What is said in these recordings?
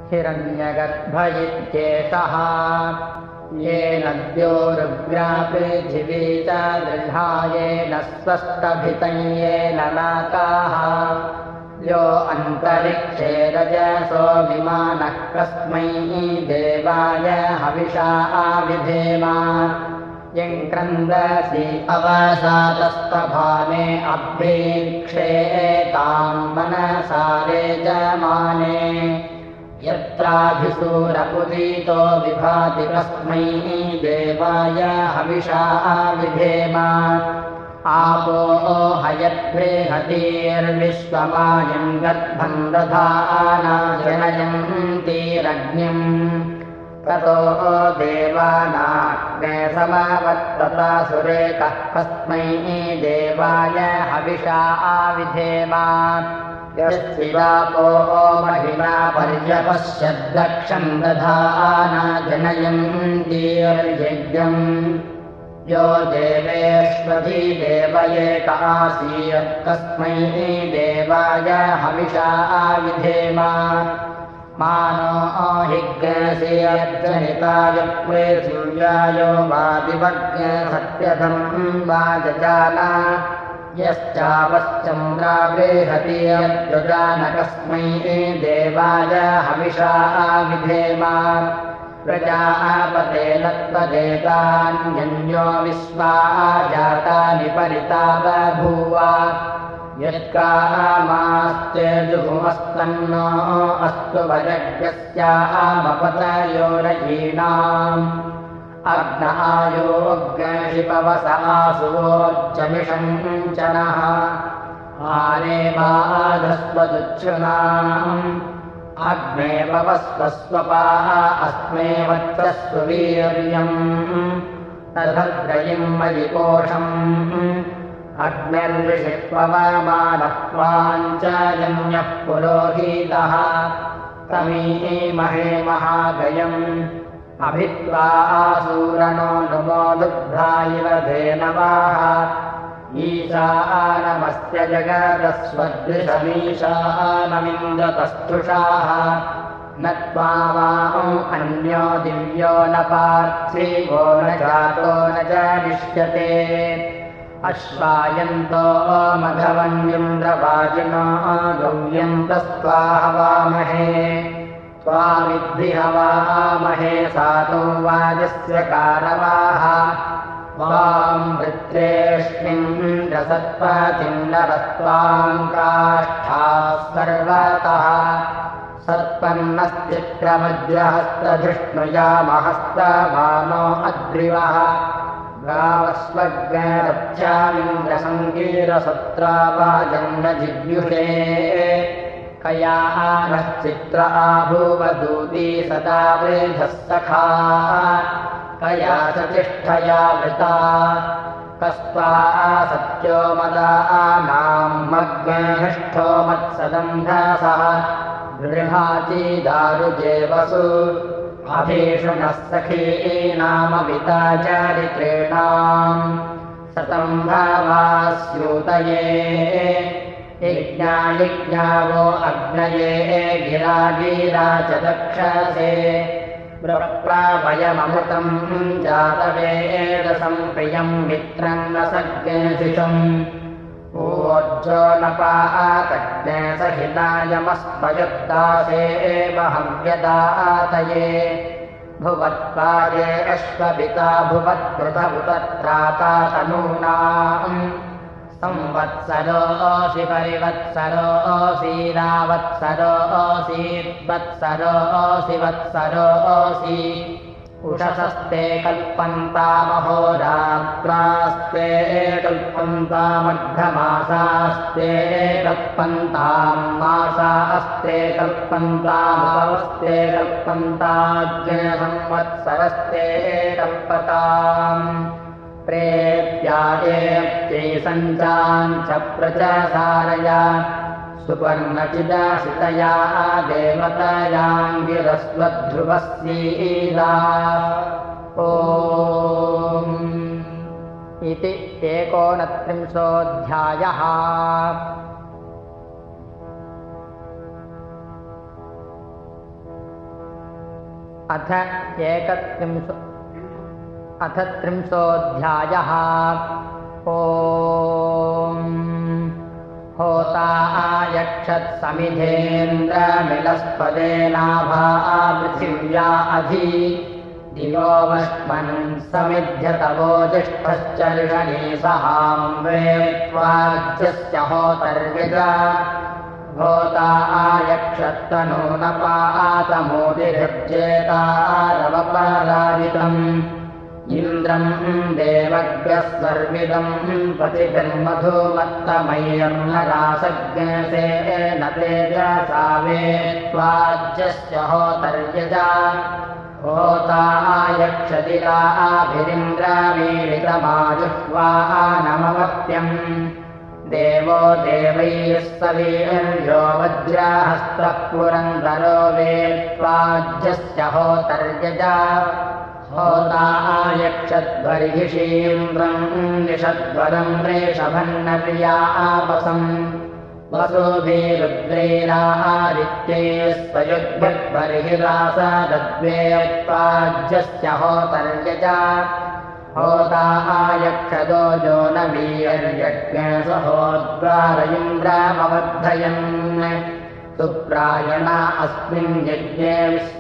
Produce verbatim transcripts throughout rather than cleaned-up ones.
हिरण्यगर्भ इत्येषः येन द्योरुग्रा पृथिवी च दृढा येन स्वस्तभितं येन नाकाः यो अन्तरिक्षे रजसो विमानः कस्मै देवाय हविषा आविधेम यं क्रन्दसि अवसादस्तभाने अभ्रीक्षेतां मनसा रेजमाने यत्राभिसूरपुरीतो विभाति कस्मै देवाय हविषा आविधेम आपो हयद्बृहतीर्विश्वमायं गर्भं दधाना जनयन्तीरग्निम् ततो देवानाग्ने समवर्तता सुरेकः कस्मै देवाय हविषा आविधेम यस्विदापो महिमा पर्यपश्यद्दक्षं दधाना जनयन्तीर्यज्ञम् यो देवेष्वधि देव एक आसीत् तस्मै देवाय हविषा आविधेम मानो हिग्गसेयज्जनिताय पृथिव्यायो वादिवग्ने सत्यधं वाजजाना यश्चापश्चन्द्रा बृहति यद्दुजान कस्मै देवाय हविषा आविधेम प्रजापते तत्त्वदेतान्यन्यो विश्वा जातानि परिता बभूव यत्कामास्तेजुहुमस्तन्नो अस्तु वजग्यस्यामपतयोरयीणाम् अग्न आयोग्यशिपवस आसुवोच्चमिषञ्चनः आने माधस्वदुच्छुनाम् अग्ने पवस्वस्वपाः अस्मे वत्सस्व वीर्यम् तथद्रयिम् मयि कोशम् अग्निर्विषित्वमानत्वाञ्चन्यः पुरोहितः तमीमहे महागयम् अभित्वा आसूरणो नुमो दुग्धायिव धेनवाः ईशानमस्य जगदस्वदृशमीशानमिन्द्रतस्थुषाः न त्वामाम् अन्यो दिव्यो न पार्थिवो न जातो न जनिष्यते अश्वायन्तो मघवन्यन्द्रवाजिनो गव्यन्तस्त्वा हवामहे त्वामिद्धि हवामहे सातो वाजस्य कारवाः वाम् वृत्रेष्मिन्द्रसत्पतिन्दरस्त्वाम् काष्ठाः सर्वतः सत्पन्नस्चित्रमज्रहस्तधिष्णुयामहस्तभानो अद्रिवः गावस्वग्ररभ्यामिन्द्रसत्रावाजन्नजिव्युषे कया नश्चित्र आभूवदूती सदा वृधः सखा कया सतिष्ठया वृता कस्त्वा सत्यो मदानाम् मग्निष्ठो मत्सदन्धसः गृहाति दारुजे वसु अभीषुणः सखीनामविता चारित्रेणाम् सतम्भवास्यूतये यज्ञायज्ञावो अग्नये गिरा गिरा च दक्षसे प्रप्रावयममृतम् जातवेदसं प्रियम् मित्रम् न सज्ञशिषम् ऊर्जो न पातज्ञे सहितायमस्मयुद्दासे हव्यदातये भुवत्पाये अश्वपिता भुवत्पृथभुतत्राता तनूनाम् संवत्सरोऽसि परिवत्सरोऽसि रावत्सरोऽसीद्वत्सरोऽसि वत्सरोऽसि उषसस्ते कल्पन्तामहोरात्रास्ते कल्पन्तामर्धमासास्ते कल्पन्ताम् मासास्ते कल्पन्तामुपवस्ते कल्पन्ताग्निसंवत्सरस्ते कल्पताम् प्रेत्यायेत्यै सञ्चाञ्च प्रचसारया सुपर्णचिदासितया देवतयाङ्गिरस्वध्रुवस्यीला ॐ इति एकोनत्रिंशोऽध्यायः। अथ एकत्रिंशो अथ त्रिंशोऽध्यायः। ॐ होता आयक्षत् समिधेन्द्रमिलस्पदेनाभा पृथिव्या अधि दिवो वष्मन् समिध्यतवोजिष्ठश्च ऋषणी सहां वेत्वाज्यस्य होतर्यजा होता आयक्षत्तनूनपातमोदिभिर्जेतारवपराजितम् इन्द्रम् देवग्रः सर्विदम् पतिभिर्मधुमत्तमय्यर्नरासज्ञसेन तेजसा वेत्वाज्यस्य होतर्यजा होता आयक्षदिला आभिरिन्द्रामीलितमाजुह्वा नमवत्यम् देवो देवैः सवीर्यो वज्राहस्तः पुरन्दरो वेत्वाज्यस्य होतर्यजा होता आयक्षद्बर्हिषीन्द्रम् निषद्वरम् रेषभन्नप्रिया आपसम् वसुभिरुद्रैरादित्यैस्त्वयुग्भिर्बर्हिरासादद्वेत्वाज्यस्य होतर्यजा होता आयक्षदो जो न वीर्यज्ञ सहोद्वारयिन्द्रामवर्धयन् सुप्रायणा अस्मिन् यज्ञे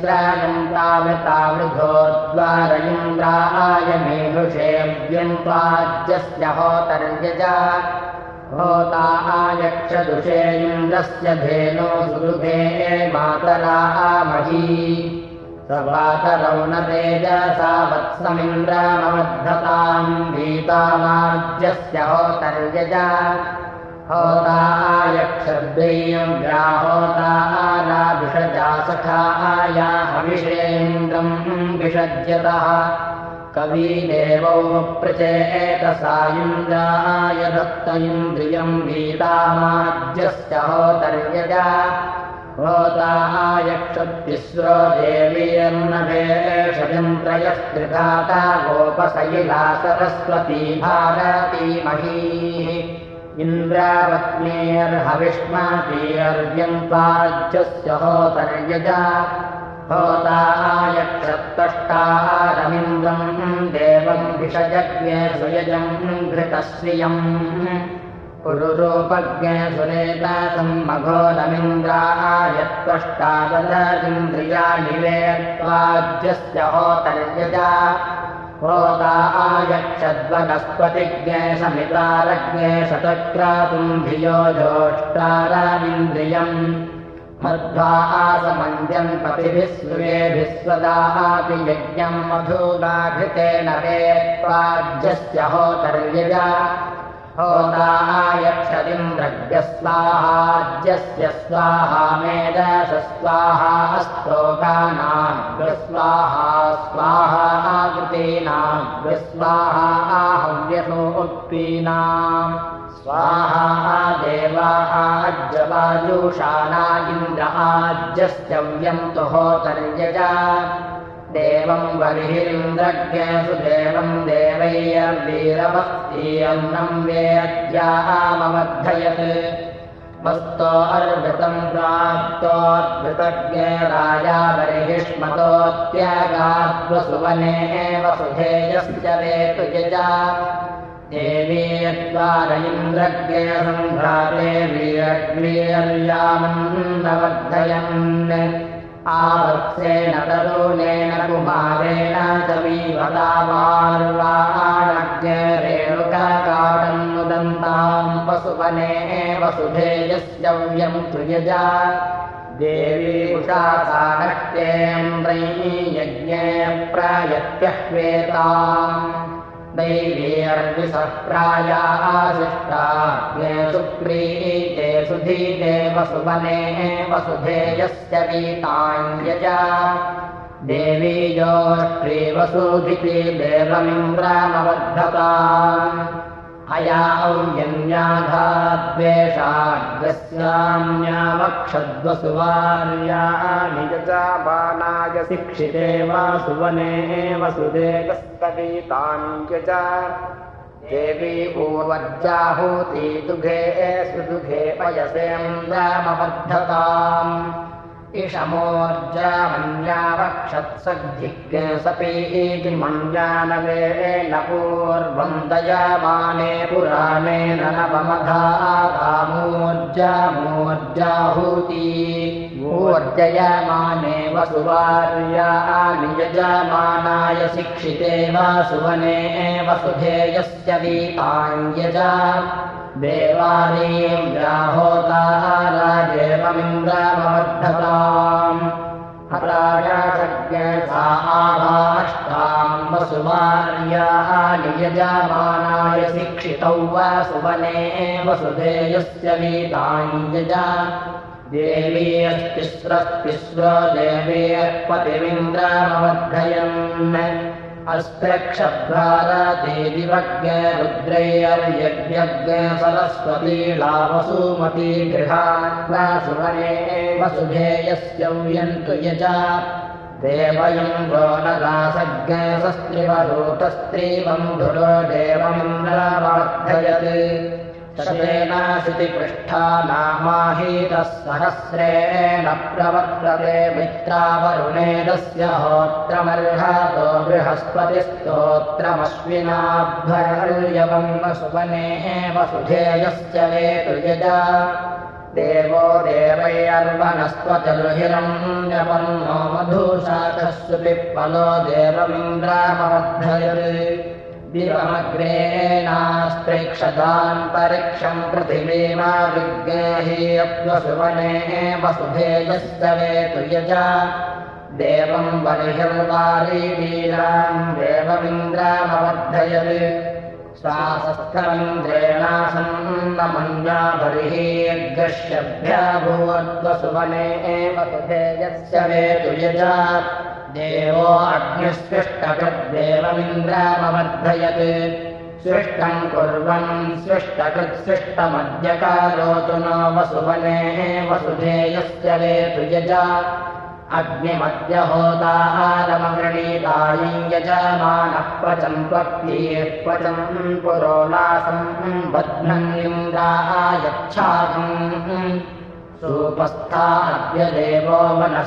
विश्रायन्तावितावृधोद्वारयिन्द्राय मेघुषेव्यन्त्वाज्यस्य होतर्यजा होता आयक्षदुषे इन्द्रस्य धेनो सुदुभे मातरा मही सवातरौ न तेजसा वत्समिन्द्रामवर्धताम् वीतामाज्यस्य होतर्यजा होता आयक्षद्वयम् व्याहोता आराभिषजा सखा आया हविषेन्द्रम् विषज्यतः कवीदेवौ प्रचेतसा इन्द्राय दत्त इन्द्रियम् वीतामाज्यस्य होतर्यजा होता आयक्षत्तिस्रो देवीर्नभेषजन्त्रयस्त्रिघाता गोपशैला सरस्वती भारती महीः इन्द्रावत्नेर्हविष्मातीर्यन्त्वाज्यस्य होतर्यजा होता आयक्षत्तष्टारमिन्द्रम् देवम् विषजज्ञे सुयजम् घृतश्रियम् पुरुरूपज्ञे सुरेतासम् मघोलमिन्द्रायत्त्वष्टादशेन्द्रियाणि वेत्वाज्यस्य होतर्यजा होता आयक्षद्वनस्पतिज्ञे समितारज्ञे शतक्रातुम् धियो जोष्टारामिन्द्रियम् मध्वा आसमन्यम् पतिभिः सूर्येभिः स्वदापि यज्ञम् मधुगाघृतेन वेत्वाज्यस्य होतर्यजा होता आयक्षदिन्द्रज्ञः स्वाहाज्यस्य स्वाहा मेधस स्वाहा स्तोकानाग्रस्वाहा स्वाहा आकृतीनाग्रस्वाहा आहव्यसोक्तीनाम् स्वाहा देवा आज्यवायुषाणा इन्द्र आज्यस्य व्यन्तु होतर्यजा देवम् बर्हिरिन्द्रज्ञे सुदेवम् देवैर्वीरवस्तीयन्नम् वेद्यामवर्धयत् वस्तो अर्वृतम् प्राप्तोऽद्भुतज्ञे राजा बर्हिष्मतोऽत्यागाद्वसुवने वसुधेयश्च वेतु यजा देवी यद्वार इन्द्रज्ञे सम्भ्राते वीरग्वीर्यामन्नवर्धयन् आवत्सेन तरुणेन कुमारेण च वीवदावार्वाणज्ञे रेणुकाकाटम् नुदन्ताम् वसुवने वसुधेयस्य व्यन्तु यजा देवी उषा सानक्तेन्द्रैः यज्ञे प्रायत्यह्वेताम् दैवीर्विसः प्राया आशिष्टाज्ञे सुप्रीते सुधीते वसुवने वसुधेयस्य वीताञ्यजा देवी योष्ट्री वसुधिति देवमिन्द्रामवर्धताम् अयाव्यन्याधाद्वेषाग्रस्याम्यावक्षद्वसुवार्याणि यजा बाणाय शिक्षिते वासुवने वसुदेवस्तवीताञ्यजा देवी पूर्वज्जाहूति दुघे सुदुघे पयसेन्द्रामवर्धताम् ईशमोर्जामन्यावक्षत्सग्धिग् सपीति मन्यानवेन पूर्वं दयामाने पुराणेन नवमधातामूर्जामूर्जाहूति ऊर्जयमाने वसुवार्यानि यजमानाय शिक्षिते वासुवने वसुधेयस्य वीताञ्यजा देवानीं व्याहोताराजेवमिन्द्रमवर्धताम् हराजसज्ञसा आवाष्टां वसुवार्यानि यजमानाय शिक्षितौ वसुवने वसुधेयस्य वीताञ्यजा देवी अस्तिस्रस्तिस्रो देवी पतिमिन्द्रमवर्धयन् अस्पृक्षभ्रारते दिवज्ञ रुद्रैर्यज्ञ सरस्वती लावसुमती गृहात् वसुवने वसुधेयस्य यन्तु यजा देवयन्द्रो नरासज्ञ सस्त्रिवरूतस्त्रीबन्धुरो देवमिन्द्रमवर्धयत् शतेनाशितिपृष्ठा नामाहीतः सहस्रेण प्रवर्तते मित्रावरुणेदस्य होत्रमर्हतो बृहस्पतिस्तोत्रमश्विनाभ्यर्यवं वसुवने वसुधेयस्य वेतु यजा देवो देवैर्वनस्पतिर्हिरण्यवर्णो मधुशाखस्सु पिप्पलो देवमिन्द्रमवर्धयत् दिवमग्रेणास्त्रेक्षदान् परीक्षं पृथिवीमा विज्ञेहि अप्वसुवने वसुधेयस्य वेतु यजा देवं बर्हिर्वारीवीरां देवमिन्द्रमवर्धयत् स्वासस्थमिन्द्रेणासन्नमन्या बर्हिर्गश्यभ्याभूवद्वसुवने वसुधेयस्य वेतु यजा देवो अग्निस्पृष्टकृद्देवमिन्द्रमवर्धयत् सृष्टं कुर्वन् सृष्टकृत्सृष्टमद्यकारोतु नो वसुवने वसुधेयस्य वेतु यजा अग्निमद्य होतारमवृणीतायं यजमानः पचं त्वक्तीर्पचं पुरोलासं बध्नम् इन्द्रायच्छाकम् सूपस्थाद्य देवो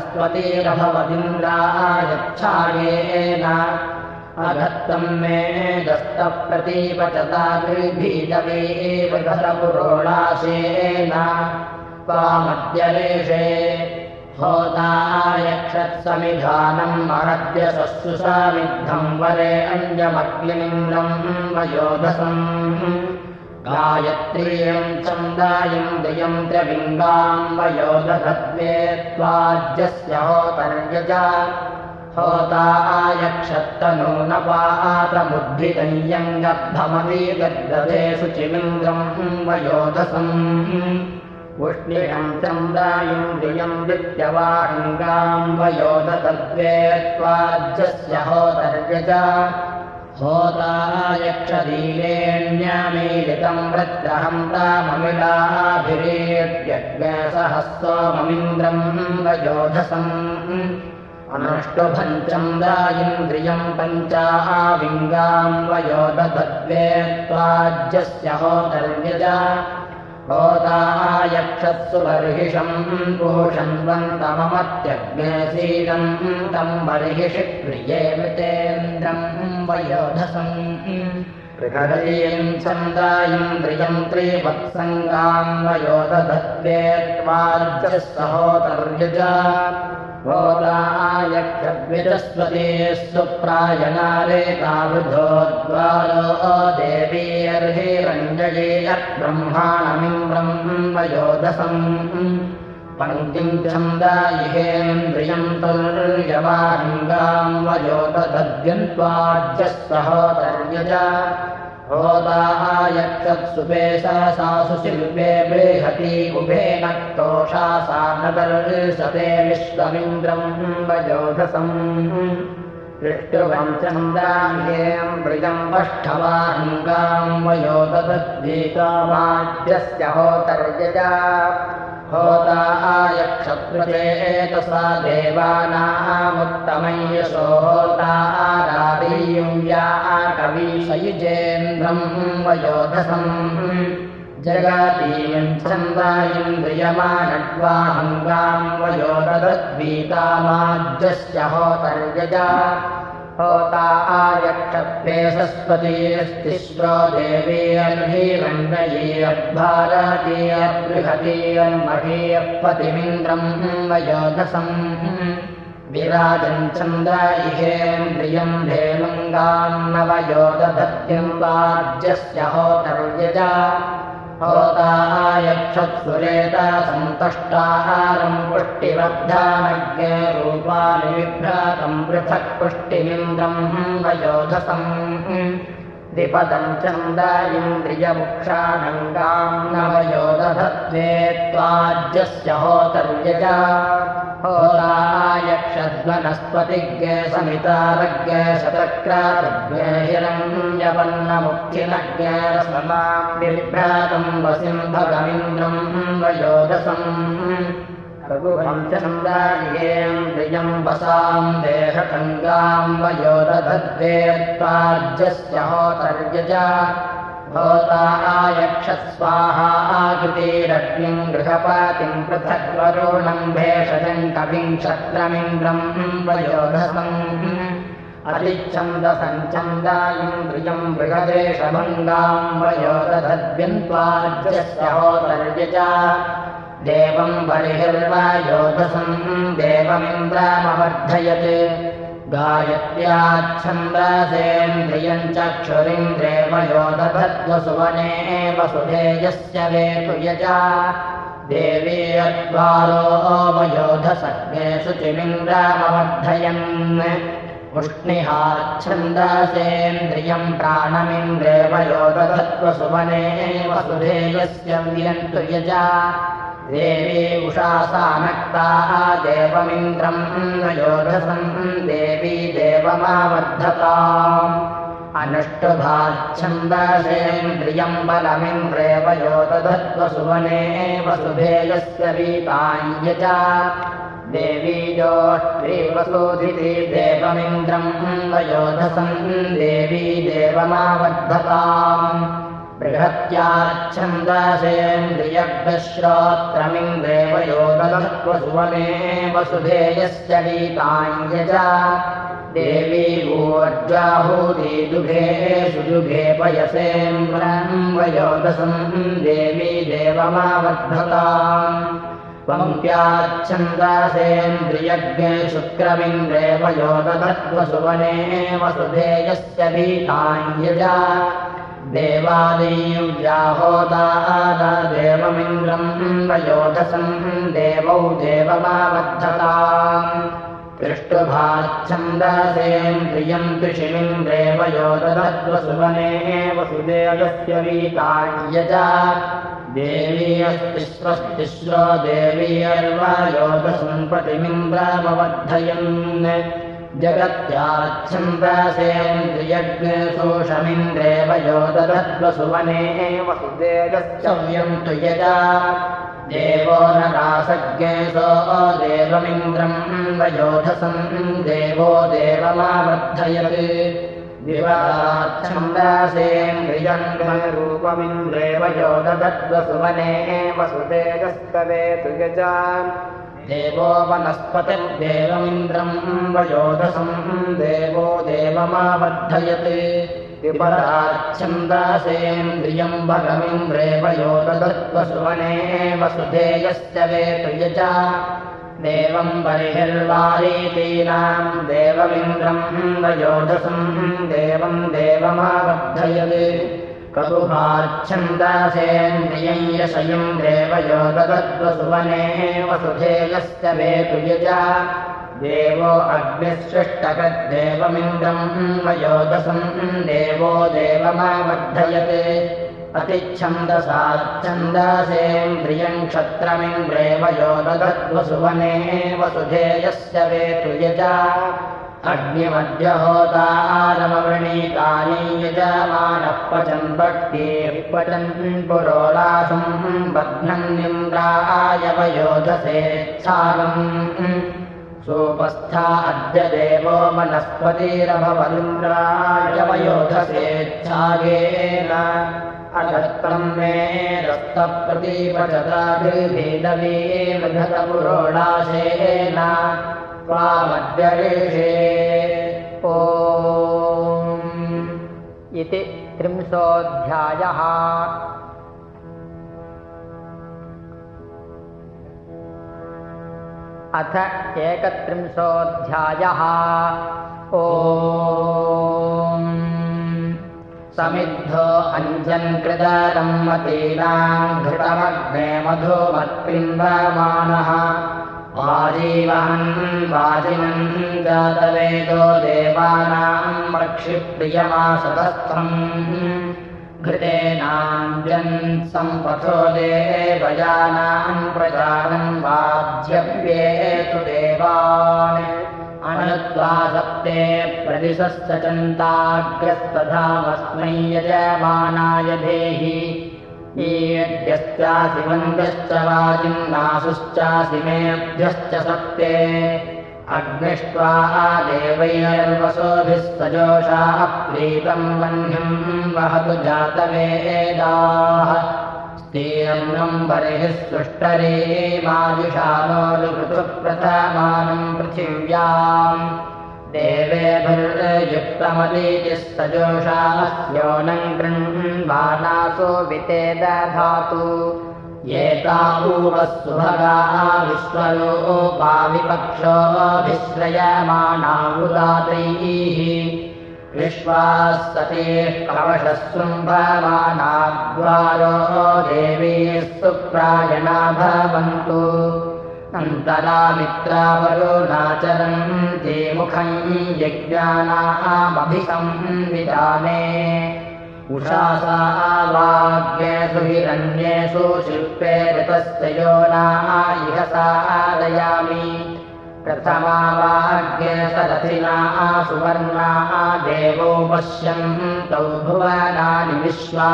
वनस्पतिरभवदिन्द्रायच्छायेन अधत्तं मे दस्तप्रतीपचता गृभीतवे एव धरपुरोलासेन त्वामद्यलेशे होतायक्षत्समिधानम् महद्य सस्सुसामिद्धं वरे अञ्जमग्निमिन्द्रं वयोधसम् गायत्रीं छन्दायं दियं त्र्यविङ्गां वयोदधत्वे त्वाज्यस्य होतर्यजा होतायक्षत्तनूनपातमुद्धितं गद्धमवी गद्दधे शुचिमिन्द्रं वयोधसम् उष्णियं छन्दायं दियं विद्यवाङ्गां वयोदधत्वे त्वाज्यस्य होतर्यजा होतायक्षदीलेण्यामीलितं वृत्रहं ताममिलाभिरेत्यग्सहस्रोममिन्द्रं वयोधसम् अनुष्टुभञ्चन्दायिन्द्रियं पञ्चाविङ्गां वयोदधत्वे त्वाज्यस्य होतर्यजा होतायक्षत्सु बर्हिषं पूषन्वन्तममत्यग्नेशीलं तं बर्हिषि प्रिये मृतेन्द्रं वयोधसम् प्रकटयं छन्दायिन्द्रियं त्रिवत्सङ्गां वयोदधत्वे त्वाज्यस्य होतर्यजा होतायक्षद्विजस्वती सुप्रायणारेतावृधोद्वारो देवीर्हिरञ्जयेयब्रह्माणमिन्द्रं वयोधसम् पङ्क्तिं छन्दायिहेन्द्रियं तुल्यवाङ्गां वयोदधद्यन्त्वाज्यस्य होतर्यजा होतायक्षत्सुपेशसासु शिल्पे बृहति उभे नक्तोषा सा नदर्शते विश्वमिन्द्रं वयोधसम् दृष्टुवं छन्दायेन्द्रियं पष्ठवाङ्गां वयोदधद्वीकामाज्यस्य होतर्यजा होतायक्षत्रुचेतसा देवानामुत्तमं यशो होतारादीयं या कवीशयुजेन्द्रं वयोधसम् जगतीं छन्दायिन्द्रियमानड्वाहङ्गां वयोदद्वीतामाज्यस्य होतर्यजा होता आयक्षत्वे सरस्वतीस्तिस्रो देवीयर्हीरण्डयीयर्भारतीयर्बृहतीयं महीयपतिमिन्द्रं वयोधसं विराजं छन्दायिहेन्द्रियं धेनुङ्गां नवयोदधत्यं वाज्यस्य होतर्यजा होता आयक्षत्सुरेता सन्तष्टाहारं पुष्टिवर्धानज्ञे रूपाणि बिभ्रातं पृथक् पुष्टिमिन्द्रं वयोधसं द्विपदं छन्दायिन्द्रियमुक्षानङ्गां नवयोदधत्वे त्वाज्यस्य होतर्यजा होता आयक्षद्वनस्पतिज्ञे समितारज्ञे शतक्रातज्ञे हिरण्यपन्नमुक्तिनज्ञे समां बिभ्रातं वसिं भगमिन्द्रं वयोधसं रघुवं छन्दायिन्द्रियं वसां देहकङ्गां वयोदधत्वे त्वाज्यस्य होतर्यजा होता आयक्षस्वाहा आकृतिरग्निं गृहपातिं पृथक्वरुणं भेषजं कविं क्षत्रमिन्द्रं वयोधसं अतिच्छन्दसञ्छन्दायिन्द्रियं बृहदेशभङ्गां वयोदधद्व्यन्त्वाज्यस्य होतर्यजा देवं बर्हिर्वयोधसं देवमिन्द्रमवर्धयत् गायत्र्याच्छन्दासेन्द्रियं चक्षुरिन्द्रे वयोदधद्वसुवने वसुधेयस्य वेतु यजा देवी अद्वारो वयोधसज्ञे शुचिमिन्द्रमवर्धयन् उष्णिहाच्छन्दासेन्द्रियं प्राणमिन्द्रे वयोदधद्वसुवने वसुधेयस्य व्यन्तु यजा देवी उषासानक्ता देवमिन्द्रं वयोधसं देवी देवमावर्धताम् अनुष्टुभाच्छन्दासेन्द्रियं बलमिन्द्रे वयोदधद्वसुवने वसुधेयस्य वीताञ्यजा देवी योष्ट्री वसुधिति देवमिन्द्रं वयोधसं देवी देवमावर्धताम् बृहत्याच्छन्दासेन्द्रियश्रोत्रमिन्द्रे वयोदधद्वसुवने वसुधेयस्य वीताञ्यजा देवी ऊर्जाहूति दुघे सुजुघे पयसेन्द्रं वयोधसं देवी देवमावर्धताम् पङ्क्त्याच्छन्दासेन्द्रियज्ञे शुक्रमिन्द्रे वयोदधद्वसुवने वसुधेयस्य वीताञ्यजा देवादेव्याहोदाना देवमिन्द्रं वयोधसं देवौ देवमावर्धताम् पृष्ठभाच्छन्दासेन्द्रियं त्रिषिमिन्द्रे वयोदधद्वसुवने वसुधेयस्य वीताञ्यजा देवी अस्ति स्वस्तिस्रो देवी अर्वायोधसं पतिमिन्द्रमवर्धयन् जगत्याच्छन्दासेन्द्रियज्ञे शोषमिन्द्रे वयोदधद्वसुवने वसुधेयस्य व्यन्तु यजा देवो नरासज्ञे सो देवमिन्द्रं वयोधसं देवो देवमावर्धयत् दिवाच्छन्दासेन्द्रियं रूपमिन्द्रे वयोदधद्वसुवने वसुधेयस्य वेतु यजा देवो वनस्पतिर्देवमिन्द्रं वयोधसं देवो देवमावर्धयत् विपराच्छन्दासेन्द्रियं भगमिन्द्रे वयोदधद्वसुवने वसुधेयस्य वेतु यजा देवं बर्हिर्वारीतीनां देवमिन्द्रं वयोधसं देवं देवमावर्धयत् कटुभाच्छन्दासेन्द्रियं यशयिन्द्रे वयोदधद्वसुवने वसुधेयस्य वेतु यजा देवो अग्निसृष्टकद्देवमिन्द्रं वयोधसं देवो देवमावर्धयत् अतिच्छन्दसाच्छन्दासेन्द्रियं क्षत्रमिन्द्रे वयोदधद्वसुवने वसुधेयस्य वेतु यजा अग्निमध्यहोतारमवृणीतानि यजमानः पचन् भक्तिः पचन् पुरोलासं बध्नन्निन्द्राय वयोधसेच्छागम् सोपस्था अद्य देवो वनस्पतिरभवदिन्द्राय वयोधसेच्छागेन अधत्तम् मे दत्तप्रतीपचताभिर्भेदवे मृधतपुरोडाशेन त्वामद्यऋषे ॐ इति त्रिंशोऽध्यायः। अथ एकत्रिंशोऽध्यायः। ॐ समिद्धो अञ्जन्कृतरं मतीनां घृतमग्ने मधुमत्पिन्वमानः वाजीवहन् वाजिनम् जातवेदो देवानां रक्षिप्रियमासतस्थम् घृतेनाञ्जन् सम्पथो देवयानां प्रजानं वाज्यव्येतु देवान् अनत्वा सप्ते प्रदिशश्च चन्ताग्रस्तधामस्मै यजमानाय देहि ईयद्यश्चासि वन्द्यश्च वाजिन्नासुश्चासि मेऽभ्यश्च सप्ते अग्निष्ट्वा देवैर्वसोभिः सजोषाः प्रीतं वह्निं वहतु जातवेदाः स्तीर्णं बर्हिः सुष्टरे माजुषानोरुतु प्रथमानं पृथिव्याम् देवेभिर्युक्तमतीतिः सजोषास्योनं गृह्णानासो विते दधातु एतावूवः सुभगाः विश्वरूपा विपक्षोऽभिश्रयमाणावुदातैः विश्वाः सतीः कवशः शुम्भमानाद्वारो देवीः सुप्रायणा भवन्तु अन्तरा मित्रावरुणाचरन्ति मुखं यज्ञानामभिसंविधाने उषासा वाग्येषु हिरण्येषु शिल्पे ऋतस्य योना इह सादयामि प्रथमा वाग्ये सरथिना सुवर्णा देवो पश्यन्तौ भुवनानि विश्वा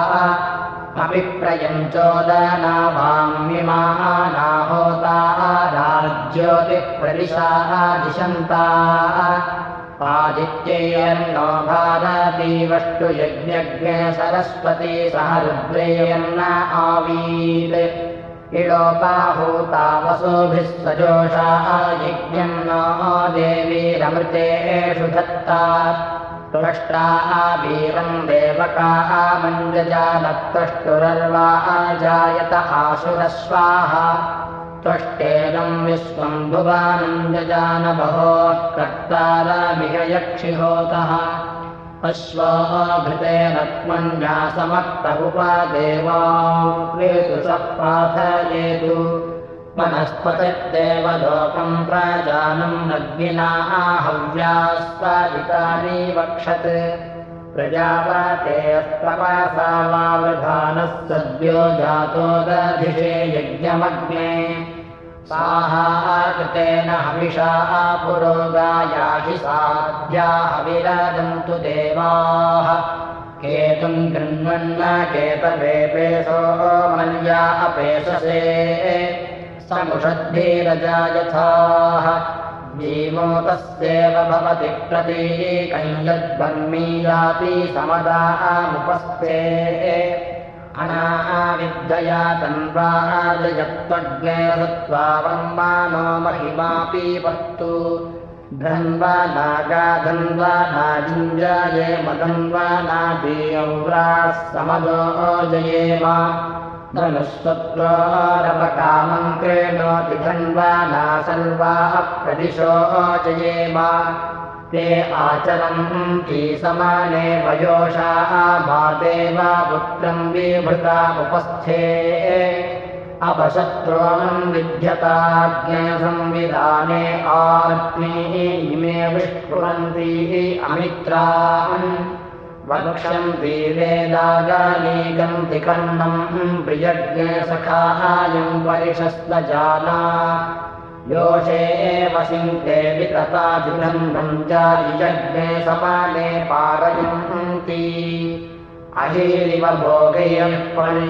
अभिप्रयञ्चोदना वाङ्मिमाना होता राज्योतिप्रदिशा दिशन्ता आदित्यैर्नो भारती वष्टु यज्ञज्ञे सरस्वती सह रुद्रेयन्न आवीत् इडोपाहूता वसुभिः सजोषा यज्ञम् नो देवीरमृतेषु दत्ता त्वष्टा वीरम् देवका मञ्जजानत्वष्टुरर्वा जायत आशुरश्वाहा त्वष्टेदम् विश्वम् भुवानम् जजानबहो कर्तारमिह यक्षिहोतः अश्वा घृतेन त्वन्यासमक्तमुपदेवा क्लेतु स प्रार्थयेतु वनस्पतिर्देवलोकम् प्रजानम् नग्निना हव्यास्वादितानि वक्षत् प्रजापतेस्तपसा वावधानः सद्यो जातो दधिषे यज्ञमग्ने साहा कृतेन हविषा पुरोगायाहि साध्या हविरदन्तु देवाः केतुम् गृह्णन्न केतवेपेशो मल्या अपेशसे समुषद्भिरजायथाः जीमोतस्येव भवति प्रतीकं यद्बन्मीयाति समदामुपस्थे अनाविद्यया तन्वाजयत्वज्ञे हृत्वा वन्मानो महिमापीपत्तु धन्वा नागा धन्वा नाजुञ्जाये मधन्वा नादीयौराः समदो जयेम धनुष्वत्वारपकामम् क्रीणोति धन्वा नासर्वाः प्रदिशो जयेम ते आचरन्ति समाने वयोषाः मातेव पुत्रम् विभृतामुपस्थे अपशत्रून् विद्यताज्ञसंविधाने आत्मीः इमे विष्कुवन्ति अमित्रान् वक्ष्यन्ति वेदागानीगन्ति कर्णम् प्रियज्ञे सखायम् परिशस्वजाना योषे वसिन्ते विततादिगन्धम् चारियज्ञे समाने पारयन्ति अहीरिव भोगैः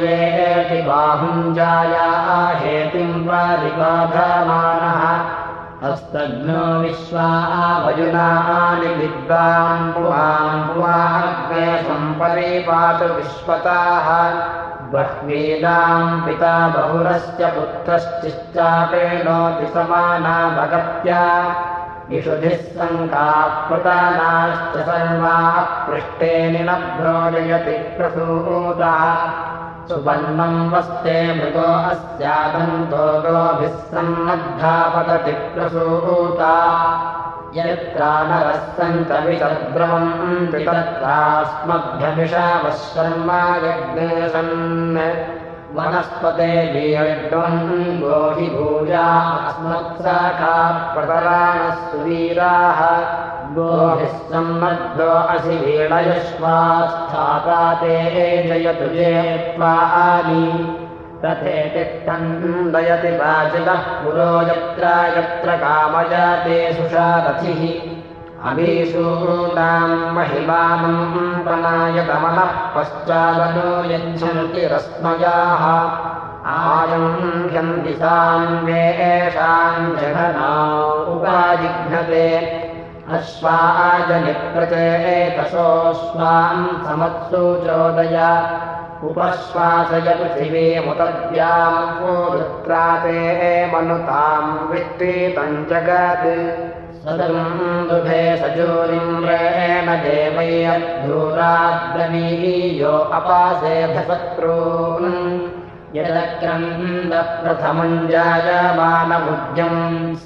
पर्येति बाहुञ्जाया हेतिम् परिबाधमानः हस्तघ्नो विश्वा वयुनानि विद्वान् पुमान् पुमाग्ने सम्परिपातु विश्वताः बह्वीनाम् पिता बहुरस्य पुत्रश्चिश्चापेणोति समाना भगत्या इषुधिः सङ्काकृतानाश्च सर्वाः पृष्ठे निनभ्रो जयति प्रसूतः सुवर्णम् वस्ते मृगो अस्यादन्तो गोभिः सन्नद्धा पतति प्रसूता यत्रा नरः सन्तवितद्रवन्ति तत्रास्मभ्यभिषावः शर्मा यज्ञे सन् वनस्पते वीर्यम् गोहि भूया अस्मत्साखाः प्रतराणः सुवीराः गोभिः सम्मद्धो असि वीणयश्वास्थाता ते जयतु जेत्वानि तथे तिष्ठन्दयति वाचिनः पुरो यत्र यत्र कामजाते सुषारथिः अभीषूणाम् महिमानम् प्रणायतमनः पश्चादनो यच्छन्ति रश्मयाः आयम्भ्यन्ति सान्वेषाम् जघना उपाजिघ्नते अश्वाजनिप्रचेतसोऽश्वान् समत्सु चोदय उपश्वासय पृथिवीमुतद्याम् वोदुत्राते मनुताम् विष्टीतम् जगत् सदुन्दुभे सजूरिम्रेण देवैर्धूराद्रवीयो अपासेधशत्रून् यदक्रन्दः प्रथमम् जायमानमुद्यम्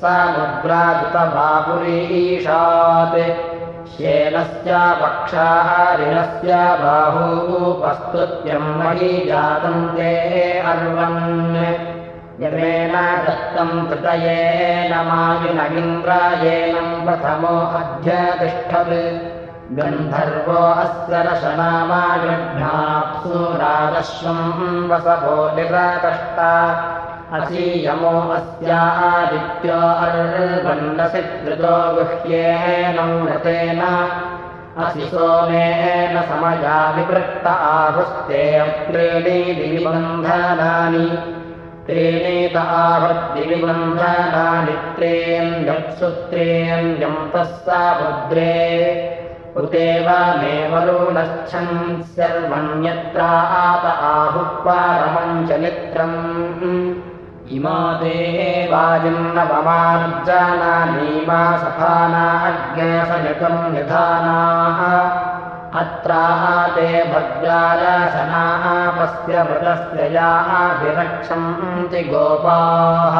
समुद्रादुतभापुरीशात् श्येनस्य पक्षारिणस्य बाहूपस्तुत्यम् मयि जातम् ते अर्वन् यमेन दत्तम् तृतयेन मायुनगिन्द्रायेनम् प्रथमो अध्यतिष्ठत् गन्धर्वो अस्य रशनामायुभ्याप्सूरादश्वम् वसवो निरकष्टा असीयमो अस्यादित्यो अर्वन्नसि धृतो गुह्येन मृतेन असि सोमेन समया विवृत्त आहुस्ते त्रीणि दिविबन्धनानि त्रीणीत आहृद्दिविबन्धनानि त्रेन्द्यप्सु त्रेन्द्यम् तस्सा मुद्रे उतेव मे वरुणच्छन् सर्वण्यत्रात आहुः पारमम् च नित्रम् इमा ते वाजिन्नवमार्जनानीमा सफाना अज्ञसनितम् निधानाः अत्राते भद्रारसनाः पस्य मृतस्य याभिरक्षन्ति गोपाः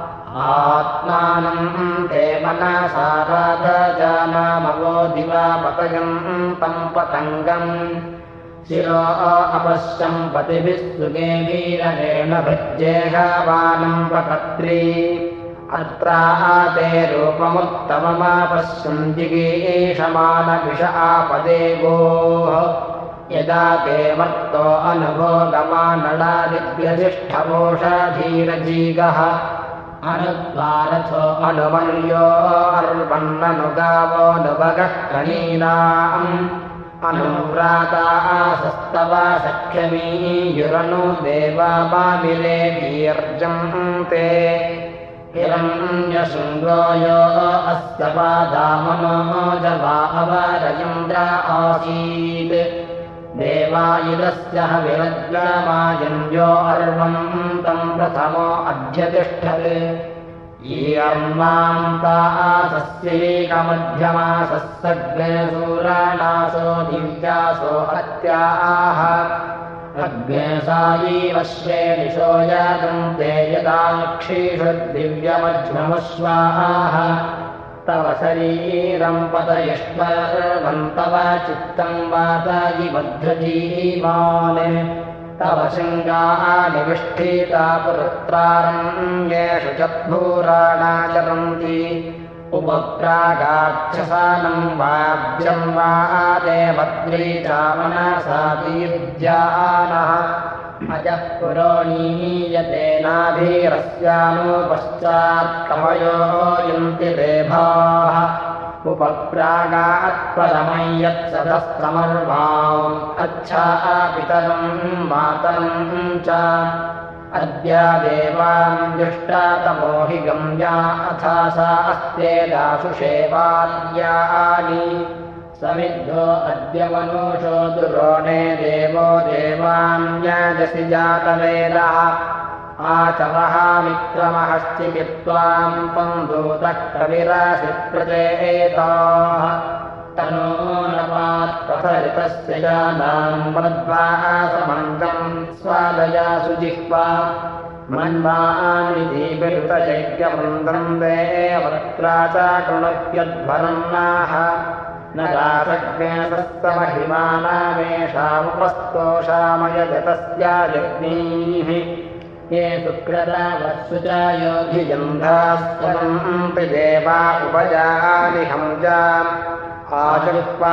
आत्मानम् ते मनसा राधजानामवो दिवा पतयन्तम् पतङ्गम् शिरो अपश्यम् पतिभिः सुगे वीरेण भृज्येहावानम् प्रकत्री अत्राते रूपमुत्तममापश्यम् जिगीषमानविष आपदे गोः यदा ते मर्तो अनुभोगमानडादिव्यजिष्ठवोषधीरजीगः अनुद्वारथो अनुमर्यो अर्वन्ननुगावो नुवगः कनीनाम् अनुव्रातासस्तव सख्यमीयुरनु देवा बामिले वीर्यम् ते हिरण्यशृङ्गो यो अस्य पादामनो जवा अवरयन्द्र आसीत् देवायुधस्य विरज्ञमायन्यो अर्वम् तम् प्रथमो अध्यतिष्ठत् ईयर्वान्तासस्यैकमध्यमासः सग्ने सूराणासो दिव्यासो हत्याः अग्ने सायीवश्ये निशो यागन्ते यदाक्षीषु दिव्यमज्ममुष्वाः तव शरीरम् पतयिष्वर्वन्तव चित्तम् वातायि बद्धजीवान् तव शृङ्गाः निविष्ठीता पुरुत्रारण्येषु चद्भूराणाचरन्ति उपप्रागाक्षसानम् वाब्जम् वा देवद्री चामनसा दीर्जानः अजः पुरोणीयते नाभीरस्यानुपश्चात्कवयो यन्ति रेभाः उपप्रागात्परमय्यत्सदस्तमर्वाम् अच्छापितरम् मातरम् च अद्य देवान् जुष्टातमोहि गम्या अथा सा अस्ते दाशुषेवाद्यानि समिद्धो अद्य मनुषो दुरोणे देवो देवान्यजसि जातवेदः आचवः मित्रमहश्चिकित्वाम् पन्दूतः कविरासि प्रचेताः तनूनपात्प्रथरितस्य जानाम् मद्वासमन्तम् स्वालयासु जिह्वा मन्वानिधिभिरुतयज्ञवृन्दम् देवत्रा च कृणुह्यध्वरन्नाः न दासज्ञसस्तमहिमानामेषामुपस्तोषामयजतस्याजग्नीः ये सुक्रतावत्सु च योधिजन्धास्तवन्ति देवा उपजानि हंजाम् आजुह्वा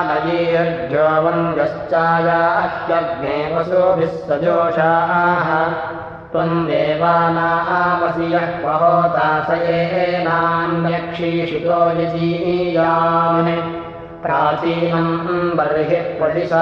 आनयीर्जोवन्द्यश्चायाह्यग्ने वसुभिः सजोषाः त्वम् देवानामसि यः पहोतासयेनान्यक्षीषितो यजीयान् प्राचीनम् बर्हिः प्रदिशा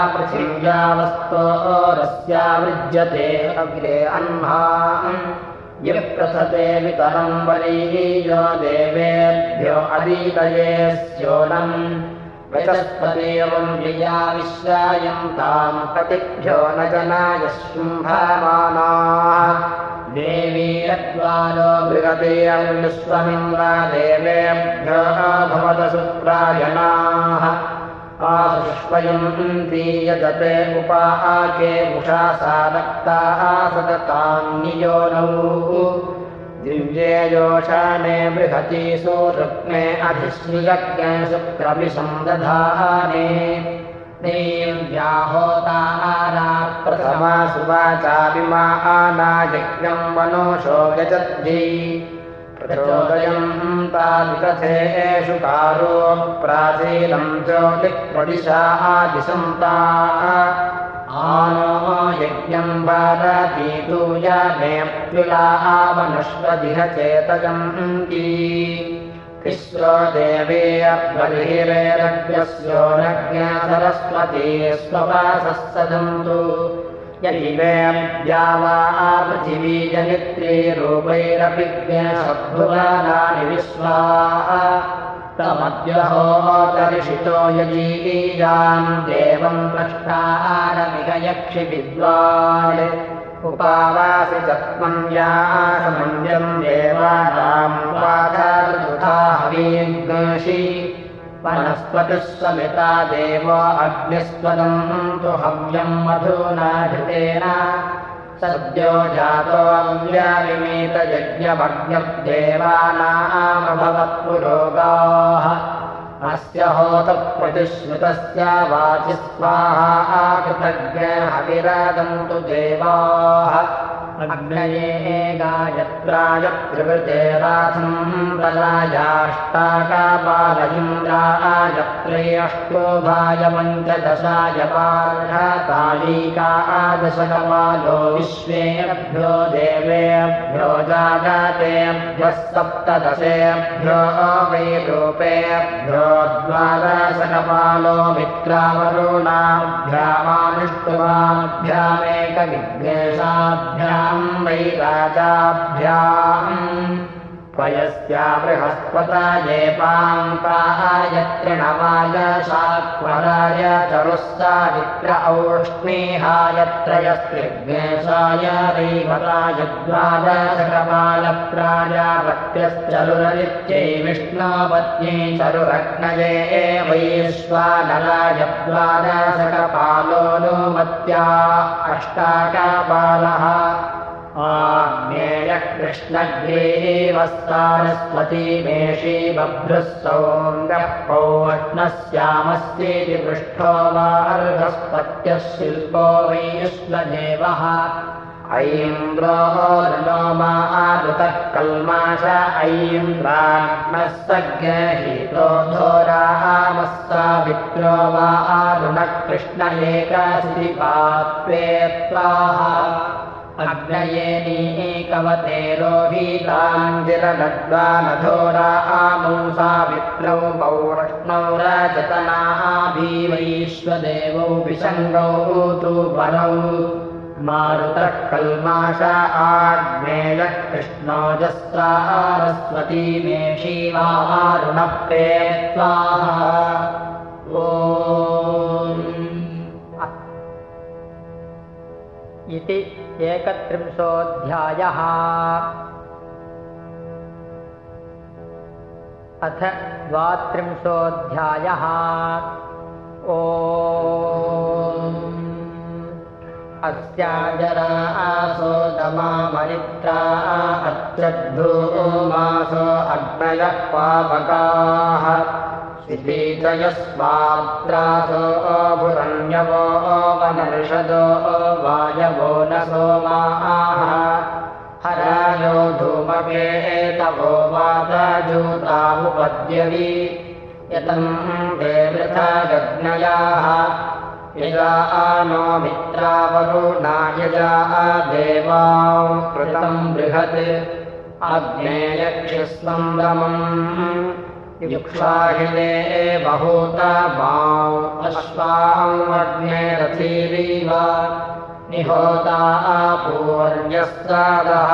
पृथिव्यावस्तोरस्यावृज्यते अग्रे अह्नाम् यः प्रथते वितरम् वरीयो देवेभ्यो अदीतये स्योनम् वचस्पतिर्वम् यया विश्रायम् ताम् पतिभ्यो न जनाय शुम्भमानाः देवी यद्वारो बृहतीर्विश्वमिन्द्रा देवेभ्यो भवदसुत्रायणाः आशुष्वयन्ती यजते उपाके मुषा सा रक्ताः सततान्नियोनौ दिव्ये योषाणे बृहतीसु रुक्मे अधिश्रियज्ञे शुक्रमिषम् दधाने देव्याहोतारा प्रथमा सुवाचाभिमा आनायज्ञम् वनोषो यजद्धि प्रचोदयम् तादिकथेषु कारो प्राचीनम् ज्योतिप्रदिशा आदिशन्ताः आनो यज्ञम् भारतीतूयमेऽप्युला आवनुष्वदिह चेतयन्ती तिस्रो देवी बर्हिरेरग्रस्यो नज्ञा सरस्वती स्ववासः सदन्तु यदिवेऽद्या वा पृथिवी जनित्री रूपैरपि ज्ञसद्भुवानानि विश्वाः तमद्यहोतरिषितो यजीयान् देवम् द्रष्टारमिह यक्षि विद्वान् उपावासि चत्मन्यासमन्यम् देवानाम् वाचारुथा हवीर्गोषि वनस्पतिः समिता देवो अग्निस्त्वदम् तु हव्यम् मधुना घृतेन सद्यो जातो अव्याविमीतयज्ञमग्न्यदेवानामभवत्पुरोगाः अस्य होतप्रतिश्रुतस्य वाचि स्वाहा कृतज्ञ हविरादन्तु देवाः अग्नये गायत्राय प्रवृते राथम् बलायाष्टाकापालयिन्द्राय त्रयष्टोभाय पञ्चदशाय पार्हतालीकादशकपालो विश्वेभ्यो देवेभ्यो जागातेभ्यः सप्तदशेभ्यो वैरूपेभ्यो द्वादशकपालो मित्रावरुणाभ्यामानुष्टुवाभ्यामेकविघ्नेशाभ्याम् वै राजाभ्याम् त्वयस्या बृहस्पतये पाङ्काय तृणवाय शाक्वराय चरुस्सावित्र औष्णीहाय त्रयस्त्रिघ्नेशाय रैवताय द्वादशकपालप्राजापत्यश्चरुरनित्यै विष्णोपत्यै चरुरग्नये वैश्वानराय द्वादशकपालोऽनुमत्या अष्टाकपालः आग्नेयः कृष्णग्रीवः सारस्वती मेषी बभ्रुः सौम्यः पौष्णस्यामस्तीति पृष्ठो वार्हस्पत्यः शिल्पो वैश्वदेवः ऐन्द्रो नो मारुतः कल्माष ऐन्द्राग्नः सज्ञहितो धोरामः सावित्रो वारुणः कृष्ण एकादशि पात्वे त्वाः अग्नयेनीकवते रोहिताञ्जिरनद्वानधोरा आमूसावित्रौ पौष्णौ रजतनाभिवैश्वदेवौ विशङ्गौ तु वरौ मारुतः कल्माष आग्नेयः कृष्णोजस्रा सरस्वती मेषी मारुणः पे स्वाहा ॐ इति एकत्रिंशोऽध्यायः। अथ द्वात्रिंशोऽध्यायः। ॐ अस्या जरा आसो दमा मरित्रा अत्यद्धूमासो अग्नयः पावकाः स्थितीतयस्मात्रासो भुरण्यवो वनर्षदो वायवो न सोमाः हरायो धूमकेतवो वातजूतामुपद्यवि यतं ते वृथा गग्नयाः यजा नो मित्रावरुणा यजा देवां कृतं बृहत् अग्ने यक्षस्वं दमम् युक्षाहिने बहूता मां अश्वां अग्ने रथीरीव निहोता पूर्ण्यस्तादः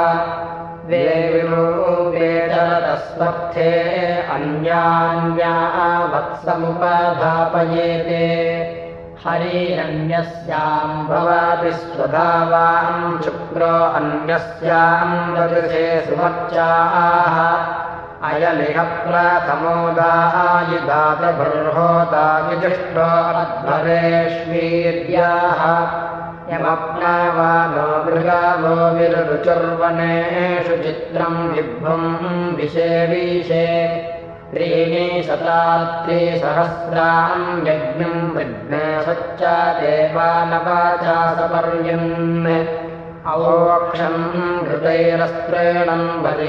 देविरूपेतरतस्वर्थे अन्यान्या वत्समुपधापयेते हरिरन्यस्यां भवति स्वधावां शुक्रो अन्यस्यां ददृशे सुमर्चाः अयलिह प्रथमोदायुधात बर्होता विजुष्टो अध्वरेष्वीर्याः यमप्नावानो मृगावो विरुचुर्वनेषु चित्रं विभ्वं विषेवीशे त्रीणि शतात्रि सहस्रां यज्ञं विघ्ने सच्च देवानवाचा सपर्यन् अवोक्षं घृतैरस्त्रेणं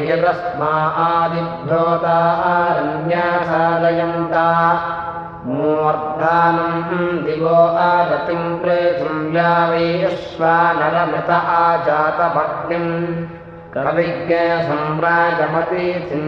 बलिरस्मादिभ्योतारण्यासादयन्ता मूर्धानं दिवो आरतिं पृथिव्या वैश्वानरमृत आजातभग्निम् कविज्ञसम्राजमति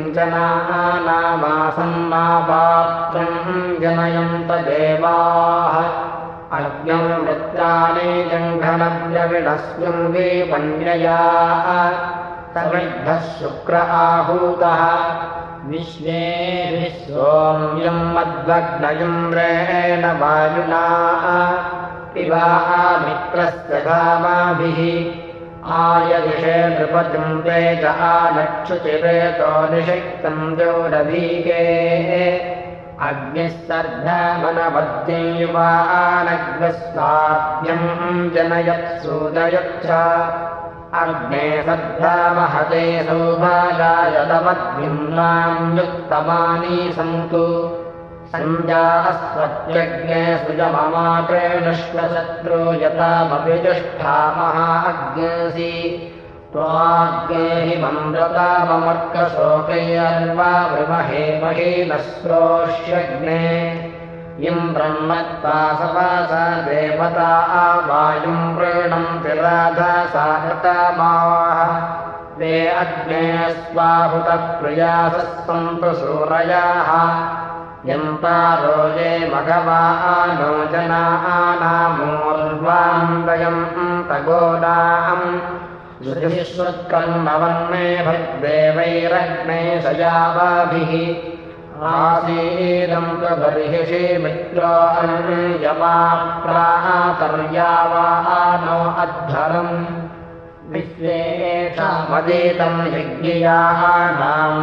सिञ्चनानामासन्नापात्रं जनयन्त देवाः अग्निं वृत्राणि जङ्घनव्यविणस्मिं विपण्यया समिद्धः शुक्र आहूतः विश्वे विश्वोम्यं मद्वग्नयुम्रेण वायुना पिबा मित्रस्य धामाभिः आयदिषे नृपतिं तेज आनक्षुचिरेतो निषिक्तं जोरभीके अग्निः सर्धमनवद्यं युवानग्रस्वाभ्यं जनयत्सूदयच्छ अग्ने सर्धमहते सौभागाय तमद्भिन्नां युक्तमानी सन्तु सञ्जास्वत्यग्ने सुजममात्रेणुष्वशत्रो यतामपि जुष्ठामहा अग्नेसि त्वाग्ने हिमन्द्रताममर्कशोकैर्वा वृमहे महीनस्रोष्यग्ने इं ब्रह्मत्वा सवासा देवता वायुं प्रीणन्ति राधसा हृतमाः ते अग्ने स्वाहुतप्रियासः सन्तु सूरयाः यन्तारो ये मघवानो जनानामूर्वान्दयं तगोदाहं श्रुतिश्रुत्कर्मवन्मे भग्देवैरग्ने सजावाभिः आसीदं प्रबर्हिषि मित्रो अन्यमाप्रातर्यावानो अध्वरम् विश्वेषामदीतं यज्ञियानां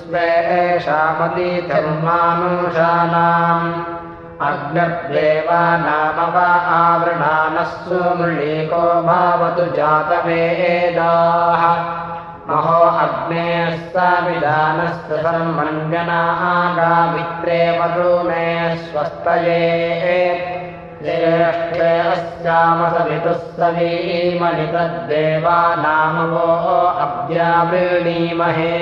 विश्वेषामदीतर्मानुषाणाम् अग्निर्देवानामव आवृणानः सुमृळीको भावतु जातवेदाः महो अग्नेः सविधानस्य सर्वमन्यनागामित्रे वरुणे स्वस्तये ज्येष्ठे अस्यामसवितुः सवीमनि तद्देवानामवो अब्जावृणीमहे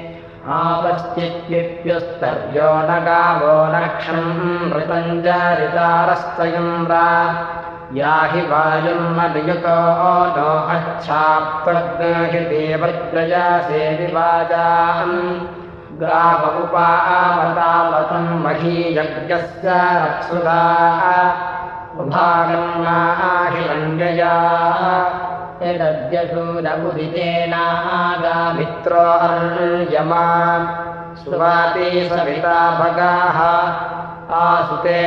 आपश्चित्युस्तर्यो न गावो नक्षं मृतञ्जरितारस्तयन्द्रा याहि वायुर्मनियुतो नो अच्छाप्तग्हि देवत्रयासे विवाजाम् गाव उपावतावतं महीयज्ञस्य रक्षुधा उभागं नाहिरञ्जया यदद्यशूरबुधितेनागामित्रो अर्यमा सुवाती सविता भगाः आसुते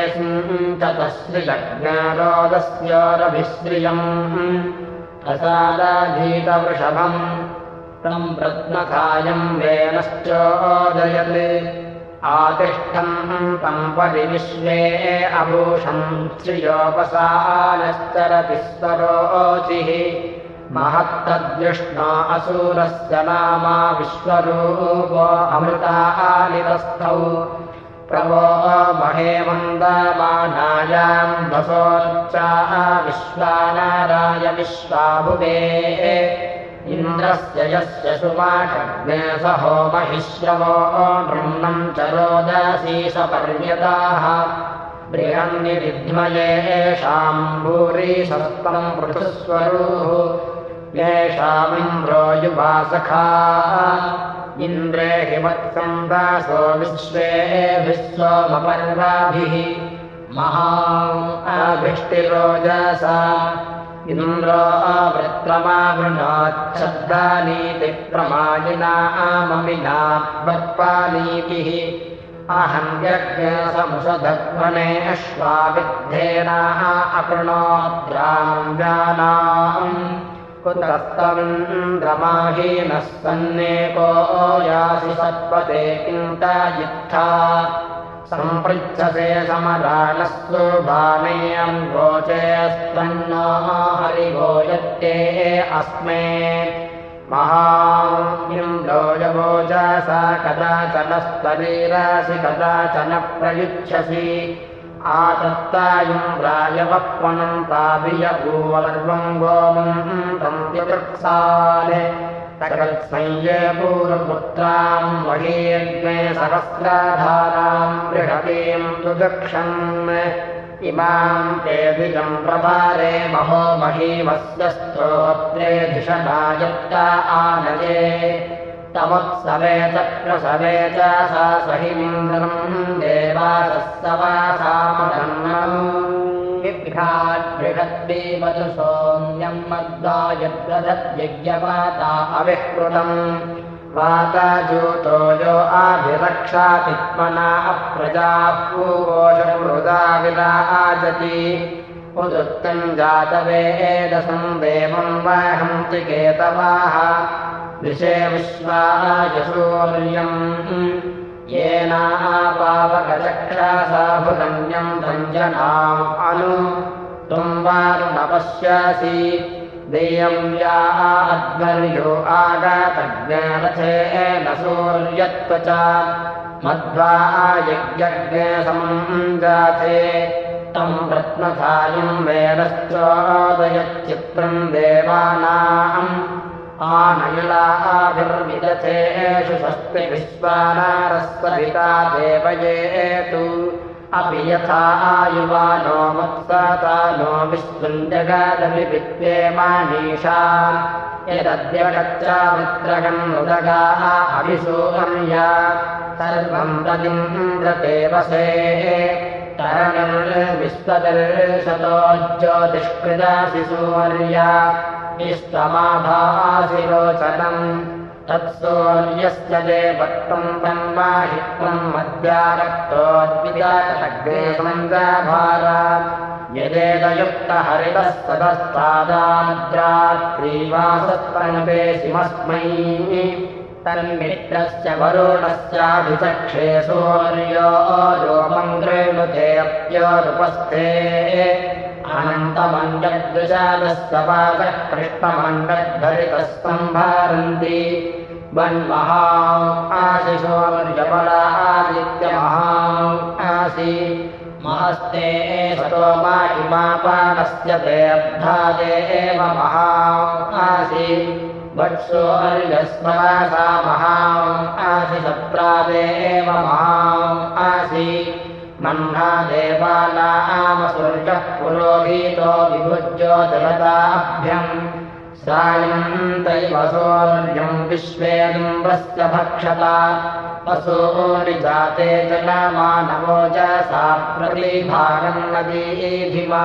सञ्चतश्रिजज्ञारोदस्योरभिश्रियम् प्रसादाधीतवृषभम् तम् प्रत्नखायम् वेनश्चोदयते आतिष्ठम् तम् परिविश्वे अभूषम् श्रियोपसानश्चरति स्वरोचिः महत्तद्विष्णो असूरस्य नामा विश्वरूपो अमृतानितस्थौ प्रभो महे मन्दमानायाम् वसोच्चा विश्वानाराय विश्वाभुवे इन्द्रस्य यस्य सुमाषग्ने सहो महिष्यवो नृम्णम् च रोदसी सपर्यताः बृहन्निरिध्मये येषाम् भूरिशस्तम् पृथुस्वरूः येषामिन्द्रो युवासखा इन्द्रे हिमत्सन्दासो विश्वेभिः सोमपर्वाभिः महाभिष्टिरोजसा इन्द्रो वृत्रमावृणाच्छब्दानीति प्रमायिना ममिना वर्पानीतिः अहम् यज्ञसमुषधध्वने अश्वाविद्धेनाः अकृणोद्राम् जानाम् कुतस्तमिन्द्रमाहीनः सन्नेको यासि सत्पते किन्ताजित्था सम्पृच्छसे समराणस्तु बाणेयम् गोचेऽस्तन्नो हरिवो यत्ते अस्मे महामिन्द्रो यवोजसा कदाचन स्तरीरासि कदाचन प्रयुच्छसि आतत्तायुम्रायवक्वनम् ताभियभूवर्वम् गोमम् तन्त्यवृक्साले तकत्संये पूर्वपुत्राम् महीर्ग्ने सहस्राधाराम् बृहतीम् दुदक्षन् इमाम् ते द्विजम् प्रभारे महो महीमस्य स्तोत्रे धिषणायत्ता आनये तमुत्सवे च प्रसवे च सा सहिमिन्द्रम् देवासः सवासामधन्नम् विभ्राड्बृहद्भिमधु सोम्यम् मद्वायुर्दधद्यज्ञपाता अविष्कृतम् वाताजूतो यो आभिरक्षातित्मना अप्रजाः पूवोषमृदा विराजति उदुत्तम् जातवेदसम् देवम् वाहन्ति केतवाः दिशे विश्वायसूर्यम् येनापावकचक्षासा भुगन्यम् भञ्जनाम् अनु तुम्बारुणपश्यासि देयम् या अध्वर्यो आगातज्ञरथेन सूर्यत्वचा मध्वा यज्ञज्ञे समम् जाते तम् रत्नधायुम् वेदश्चोदयच्चित्रम् देवानाम् आनयुलाभिर्विदथेषु स्वस्ति विश्वानारस्वभिता देवयेतु अपि यथा आयुवानो मत्सतानो विश्वञ्जगादपि विद्येमानीषा यदद्यगच्चामित्रगन्नुदगाः अभिसूर्या सर्वम् तदिन्द्रदेवसे तरणिर्विश्वदर्शतो ज्योतिष्कृदासि सूर्या इष्टमाभासि रोचनम् तत्सूर्यस्य देवत्वम् तन्माहित्वम् मध्यारक्तोद्विदाग्ने सञ्जाभारा यदेदयुक्तहरितः सदस्तादाद्रात्रीवासत्तन्वेशिमस्मै तन्मित्रस्य वरुणस्याभिचक्षे सूर्यो रूपम् गृह्णुते अप्योरुपस्थे अनन्तमण्डद्विषादस्तवादः कृष्णमण्डद्धरितः सम्भारन्ति वन्महा आशिशोर्यबला आदित्यमहा आसि महस्ते स्तोमा इमापानस्य ते अब्धादे एव महा आसि वत्सो अर्यस्मवासा महा आसि सप्रादे एव महा आसि मह्ना देवानामसूर्यः पुरोहितो विभुज्यो जगदाभ्यम् सायन्तैव सूर्यम् विश्वेन्द्रस्य भक्षता वसूनि जाते च न मानवो च सा प्रतिभागम् नदीधिमा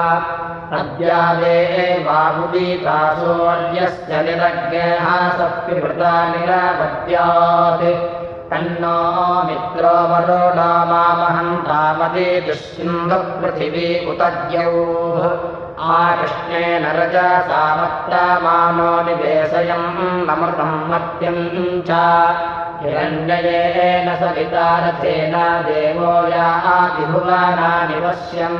अद्यादेवाहुदीता सूर्यस्य निरग्नेः सप्पिभृता निरपद्यात् तन्नो मित्रो वरुणो मामहन्तामदे दुःसिन्धुपृथिवी उतद्यौः आकृष्णेन रजसा मत्तमानो निवेशयम् नमृतम् मत्यम् च हिरण्ययेन सविता रथेन देवो यादिभुवनानि पश्यन्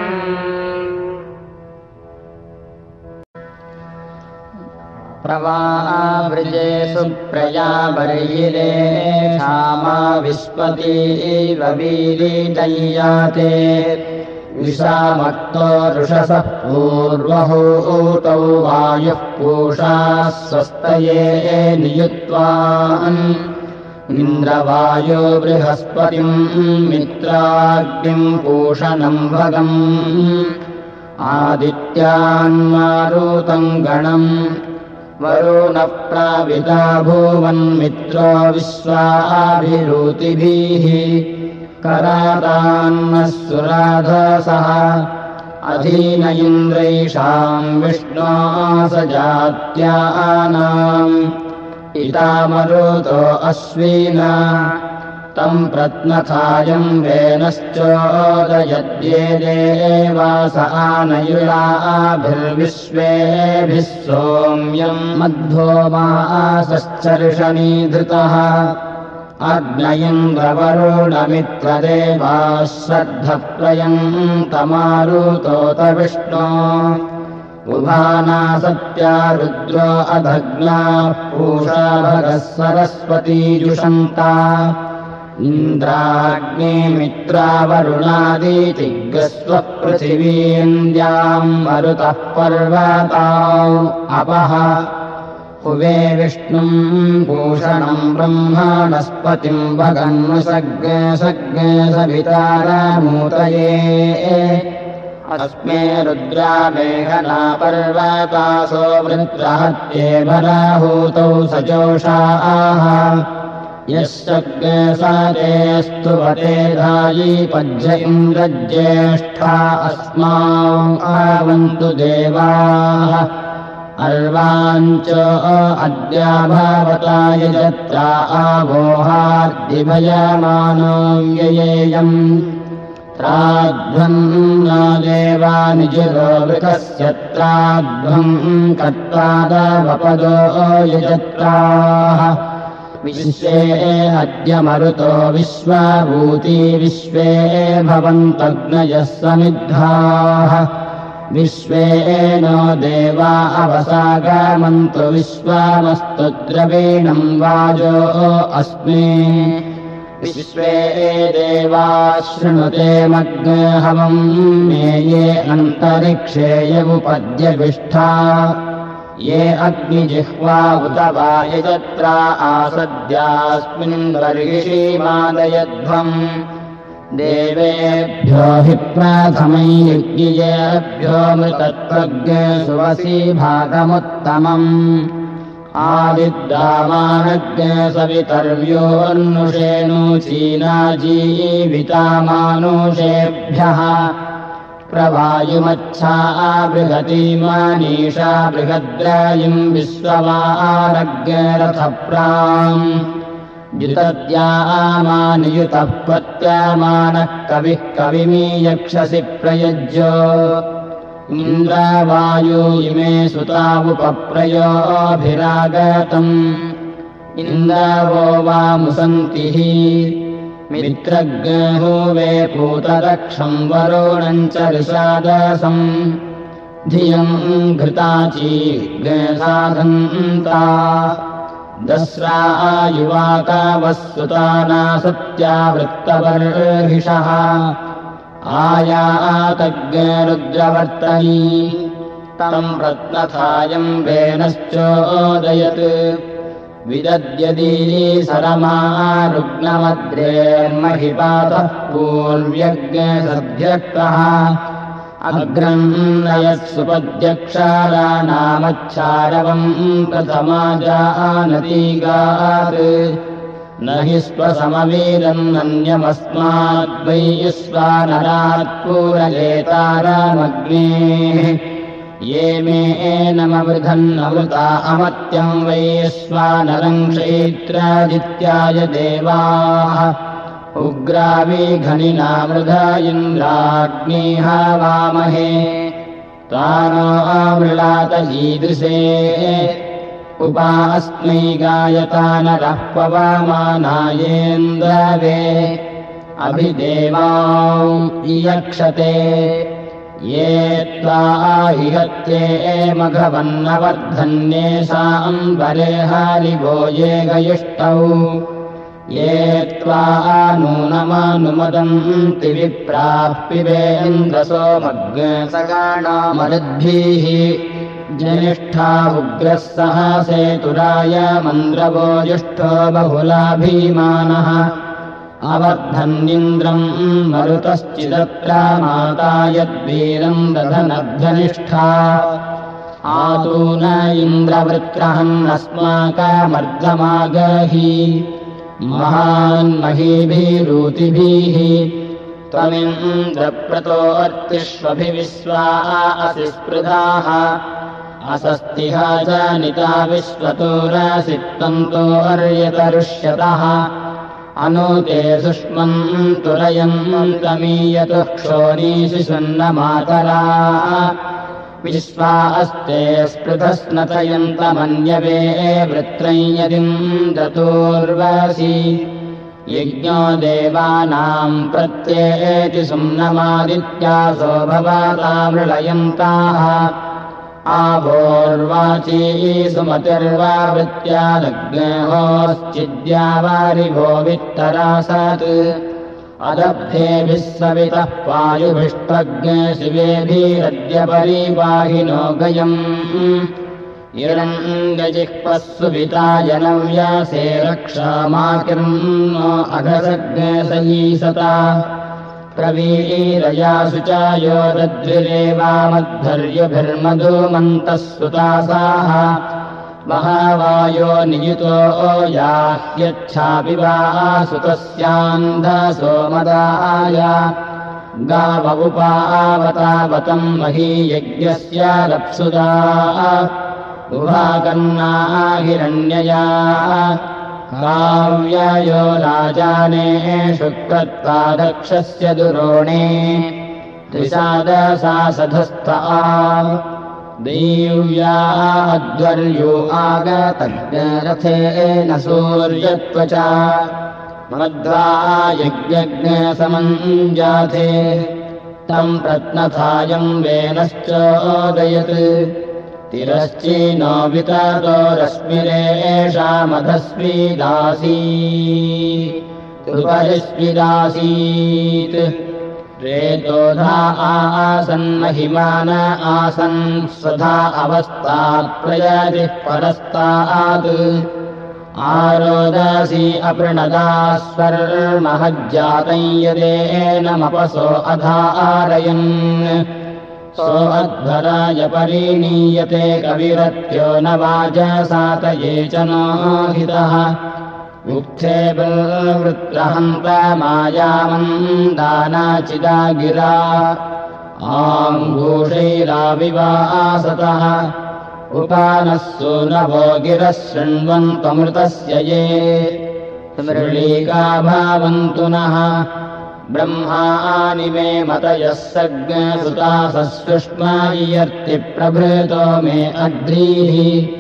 प्रवावृजेषु प्रयावर्यिरे क्षामा विश्वतीव वीरितय्याते विषामक्तो रुषसः पूर्वहूतौ वायुः पूषा स्वस्तये नियुत्वान् इन्द्रवायो बृहस्पतिम् मित्राग्निम् पूषणम् भगम् आदित्यान्मारुतम् गणम् वरुणप्राविता भुवन्मित्रो विश्वाभिरूतिभिः करादान्नः सुराधसः अधीन इन्द्रैषाम् विष्णो सजात्यानाम् इतामरुतो अश्विना तम् प्रत्नथायम् वेनश्चोदयद्ये देवास आनयुलाभिर्विश्वेभिः सोम्यम् मध्वो मासश्चर्षणीधृतः अग्नयिन्द्रवरुणमित्रदेवाः श्रद्धप्रयन्तमारुतोत विष्णो उभाना सत्या रुद्रो अधग्नाः पूषा भगः सरस्वतीजुषन्ता इन्द्राग्ने मित्रावरुणादितिग्रस्वः पृथिवीन्द्याम् मरुतः पर्वताौ अपः हुवे विष्णुम् भूषणम् ब्रह्मणस्पतिम् भगन्वसग्ने सग्ने सवितारामूतये अस्मे रुद्रा मेघना पर्वतासो वृत्रहत्ये भराहूतौ सजोषाः यस्सग्ने साते स्तुवते धायी पज्य इन्द्रज्येष्ठा अस्माम् आवन्तु देवाः अर्वाञ्च अद्या भवता यजत्रा आवोहाद्दिभयमानो व्ययेयम् त्राध्वन्नो देवा निजुरो वृकस्य त्राध्वम् कत्वादवपदो यजत्राः विश्वे अद्य मरुतो विश्वाभूती विश्वे भवन्तग्नयः समिद्धाः विश्वे नो देवा अवसागमन्तु विश्वामस्तु द्रवीणम् वाजो अस्मे विश्वे देवा शृणुते मग्नहवम् मे ये अन्तरिक्षे यमुपद्यविष्ठा ये अग्निजिह्वा उत वा यजत्रा आसद्यास्मिन् वर्गिषीमादयध्वम् देवेभ्यो हि प्रथमैर्येभ्यो मृतत्वज्ञ सुवसी भागमुत्तमम् आदिद्रामानज्ञ सवितर्व्योऽन्नुषेणुचीना जीवितामानुषेभ्यः प्रवायुमच्छा बृहती मनीषा बृहद्रायिम् विश्ववारज्ञरथप्राम् युतद्यामानियुतः पत्यामानः कविः कविमीयक्षसि प्रयज्यो इन्द्रावायु इमे सुतावुपप्रयोभिरागतम् इन्द्रावो वामुसन्तिः मित्रग्हुवे पूतरक्षम् वरुणम् च ऋषादसम् धियम् घृताचीर्घसाधन्ता दस्रा आयुवाकावः सुताना सत्यावृत्तवर्हिषः आयातज्ञरुद्रवर्तनी तम् रत्नथायम् वेनश्चोदयत् विदद्यदीसरमारुग्नमद्रेर्महिपातः पूर्व्यज्ञसध्यक्तः अग्रम् नयत्सुपद्यक्षाराणामच्छारवम् प्रथमा जानतीगात् न हि स्वसमवीरन्नन्यमस्माद्वैश्वानरात् पूरयेतारामग्नेः ये मे एनमवृधन्नमृता अमत्यम् वैश्वानरम् क्षैत्रादित्याय देवाः उग्रावीघनिना मृधा इन्द्राग्निः वामहे तानो मृळात ईदृशे उपास्मै गायतानरः पवमानायेन्द्रवे अभिदेवां इयक्षते ये त्वा हिहत्ये मघवन्नवर्धन्येषाम् परे हारिवो ये गयुष्टौ ये त्वा नूनमानुमदन्ति विप्राः पिबेन्द्रसो मग्सगाणामरुद्भिः जनिष्ठा उग्रः सहसेतुराय मन्द्रवो जुष्टो बहुला भीमानः अवर्धन्निन्द्रम् मरुतश्चिदत्र माता यद्वीरम् दधनभ्यनिष्ठा आतून इन्द्रवृत्रहन्नस्माकमर्धमागहि महान्महीभिरूतिभिः त्वमिन्द्रप्रतोऽर्तिष्वभिविश्वा असि स्पृधाः असस्तिः जानिता विश्वतोरसि त्वन्तो अर्यतरुष्यतः अनुते सुष्मन् तुरयन्तमीयतुः क्षोणीषि सुन्नमातरा विश्वा अस्ते स्पृधस्नतयन्तमन्यवे वृत्रम् यदिन्द्रतोर्वसि यज्ञो देवानाम् प्रत्येति सुम्नमादित्यासो भवता मृळयन्ताः आवोर्वाची सुमतिर्वावृत्यादग्नेहोश्चिद्या वारिभो वित्तरासत् अदब्धेभिः सवितः पायुभिष्टग्ने शिवेभिरद्य परिपाहिनो गयम् इरङ्गजिह्वः सुविताय नव्यासे रक्षामाकिर्नो अघसग्ने सयीसता प्रवीरयासु च यो दद्विरेवामद्धर्युभिर्मधुमन्तः सुतासाः महावायो नियुतो याह्यच्छापि वा सुतस्यान्धसो मदाय गाव उपावतावतम् महीयज्ञस्य रप्सुदा उभाकर्णा हिरण्यया काव्यायो राजानेषु कृत्वा दक्षस्य दुरोणे त्रिसादसा सधस्ता देव्या अध्वर्यो आगतज्ञरथेन सूर्यत्वचा मध्वा यज्ञज्ञसमञ्जाथे तम् प्रत्नथायम् वेनश्चोदयत् तिरश्चीनो विततो रश्मिरेषामधस्विदासी उपरिस्विदासीत् रेतोधा आसन्महिमान आसन् स्वधा अवस्थात् प्रयतिः परस्तात् आरोदसी अपृणदास्वर्महज्जातं यदेनमपसो अधारयन् सो अध्वराय परिणीयते कविरत्यो न वाजसातये च नोहितः उक्थे बलवृत्रहन्तमायामन्दानाचिदा गिरा आङ्घूषैराविवासतः उपानः सूनवो गिरः शृण्वन्त्वमृतस्य ये मृळीका भावन्तु नः ब्रह्मानि मे मतयः सज्ञसुतासुष्मा इयर्तिप्रभृतो मे अध्रीः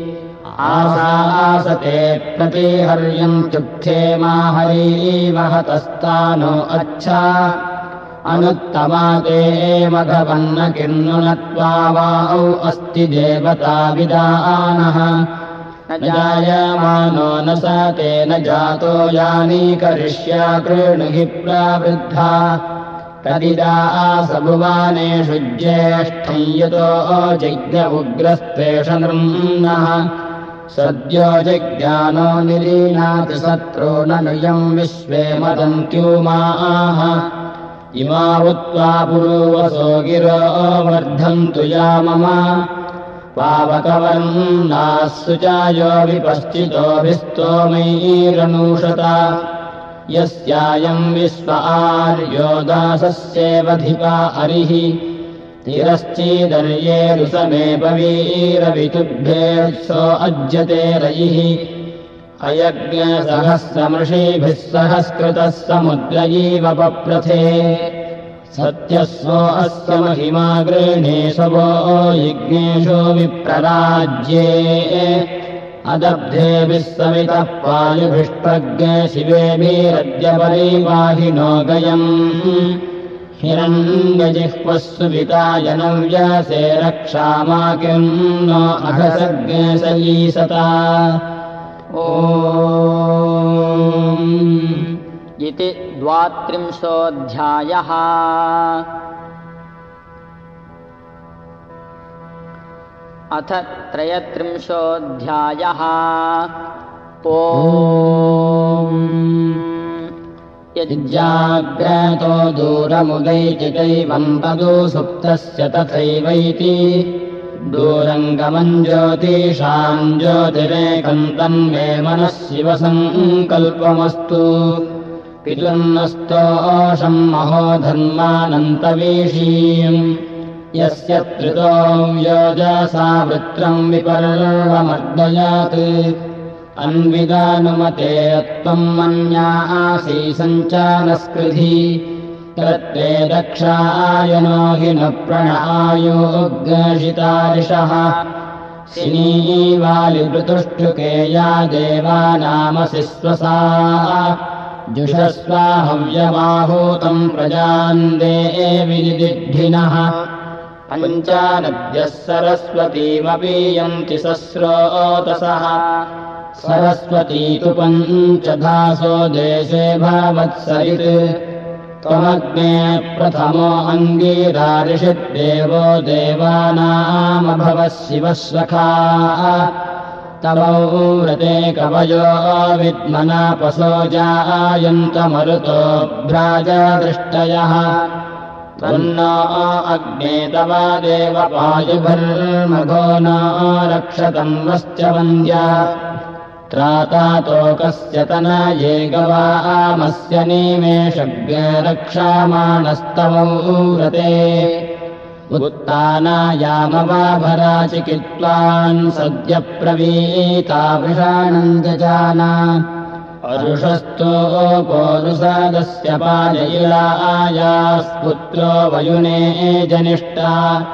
आसासते प्रतिहर्यन्त्युक्थे माहरीवहतस्तानो अच्छा अनुत्तमाते मघवन्न किन्नुनत्वा वाौ अस्ति देवता विदानः न जायमानो न स तेन जातो यानि करिष्या कृणुहि प्रवृद्धा तदिदा सभुवानेषु ज्येष्ठं यतो जज्ञ उग्रस्त्वेष नृम्नः सद्यो जज्ञानो निरीनाति शत्रो ननुयम् विश्वे मदन्त्यूमाः इमा उत्वा पुरूवसो गिरो वर्धन्तु या मम पावकवर्णाः सुचायो विपश्चितोभिस्तोमैरनूषत यस्यायम् विश्व आर्यो दासस्येवधिपा अरिः तिरश्चिदर्येरुसमेपवीरवितुभ्येत्सो अज्यते रयिः अयज्ञसहस्रमृषीभिः सहस्कृतः समुद्रयीव पप्रथे सत्यस्वो अस्य महिमा गृह्णे शवो यज्ञेषु विप्रराज्ये अदब्धेभिः सवितः पायुभिष्प्रज्ञे शिवेभिरद्यपरिवाहिनो गयम् हिरण्यजिह्वस्सु विताय नव्यसे रक्षामा किम् नो अघसर्गे सलीसता ॐ इति द्वात्रिंशोऽध्यायः। अथ त्रयत्रिंशोऽध्यायः। ॐ यज्जाग्रतो दूरमुदैचिदैवम् तदु सुप्तस्य तथैवैति दूरङ्गमम् ज्योतिषाम् ज्योतिरेकम् तन्मे मनः शिवसङ्कल्पमस्तु पितुर्नस्तोषम् महो धर्मानन्तवीषीम् यस्य त्रितो योजसा वृत्रम् विपर्वमर्दयात् अन्विदानुमते त्वम् मन्या आसी सञ्चानस्कृधि तत्ते दक्षायनो हि न प्रणआयोग्शितारिषः सिनीवालिवृतुष्टुके या देवानामसि स्वसा जुषस्वाहव्यमाहूतम् प्रजान् देविदिद्धिनः पञ्चानद्यः सरस्वतीमपीयन्ति सस्रोतसः सरस्वती तु पञ्चधासो देशे भवत्सरित् त्वमग्ने प्रथमो अङ्गीरारिषिद्देवो देवानामभवः शिवस्वखा तवौ व्रते कवयो विद्मनापसो जायन्तमरुतो भ्राजदृष्टयः त्वन्नो अग्ने तव देवपायुभिर्मघो न रक्षतम् वश्च वन्द्य त्रातातोकस्य तनये गवामस्य निमेषज्ञ रक्षामाणस्तवौ व्रते उत्तानायामवाभराचिकित्वान् सद्य प्रवीता वृषाणम् जजाना अरुषस्तो पोरुसादस्य पायइलायास्पुत्रो वयुने जनिष्ठा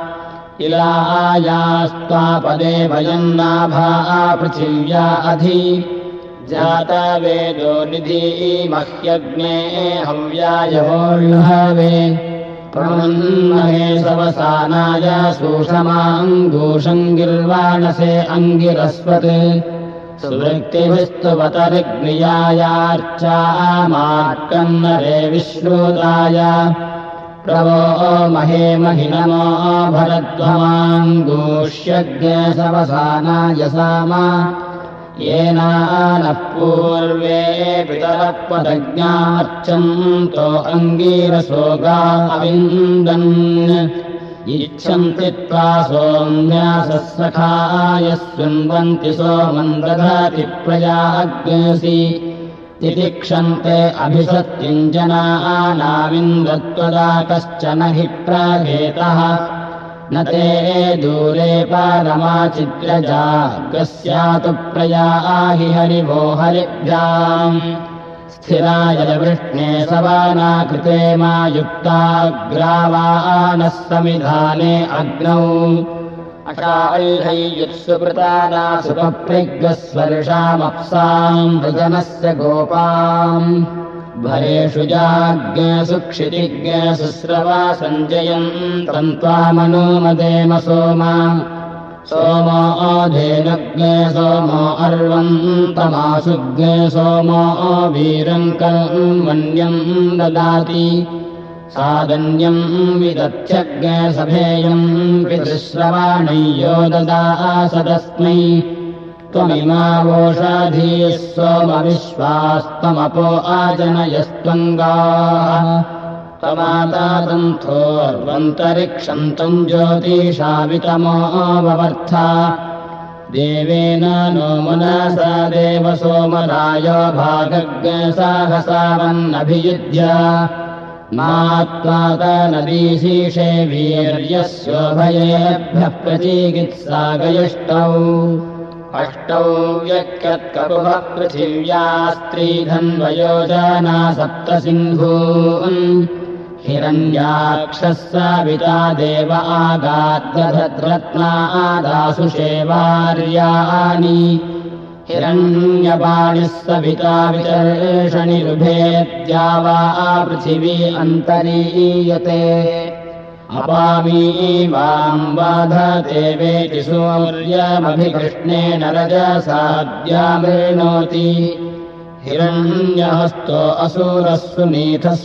इलायास्त्वापदे भयन्नाभा पृथिव्या अधि जाता वेदो निधीमह्यग्ने हव्यायवोल्हवे प्रमन्महे सवसानाय सुषमाङ्गूषङ्गिर्वाणसे अङ्गिरस्वत् सुवृत्तिभिस्तुवतरिग्नियायार्चामार्कन्नरे विश्रुताय प्रवो महे महिनमो भरध्वमाङ्गूष्यज्ञ सवसानाय सामा येनानः पूर्वे पितरपदज्ञार्चन्तो अङ्गीरसोगा अविन्दन् इच्छन्ति त्वा सोम्यासः सखाय शृण्वन्ति सोमम् दधाति प्रयाज्ञसि तितिक्षन्ते अभिसत्यम् जनानाविन्द्रत्वदा कश्चन हि प्रागेतः न ते दूरे पारमाचिद्रजाग्रस्यातु प्रयाहि हरिवो हरिभ्याम् स्थिराय वृष्णे सवाना कृते मा युक्ताग्रावानः समिधाने अग्नौ अशाल्हैयुत्सुकृताना सुपप्रिग्स्वर्षामप्साम् वृजनस्य गोपाम् भरेषु जाज्ञसु क्षितिज्ञसु स्रवा सञ्जयन्तम् त्वामनुमदेम सोमा सोमो धेनुज्ञे सोमो अर्वन्तमासुज्ञे सोमो वीरम् कर्मण्यम् ददाति सादन्यम् विदध्यज्ञे सभेयम् पितृश्रवाणय्यो ददासदस्मै त्वमिमावोषाधीः सोमविश्वास्त्वमपो आजनयस्त्वङ्गाः तमातादन्थोर्वन्तरिक्षन्तम् ज्योतिषावितमो ववर्था देवेन नो मनसा देव सोमरायो भागज्ञसाहसावन्नभियुज्य मात्वात नदीशीषे वीर्यस्योभयेभ्यः प्रचीकित्सागयष्टौ अष्टौ व्यक्यत्कपुः पृथिव्या स्त्रीधन्वयोजना सप्तसिन्धून् हिरण्याक्षः साविता देव आगाद्यधद्रत्नादासु शेवार्यानि हिरण्यपाणिः सविता वितर्षणिरुभेद्या वा पृथिवी अन्तरीयते अपामीवाम् बाधते वेति सूर्यमभिकृष्णेन रजसाद्यामृणोति हिरण्यहस्तो असुरः सुनीतः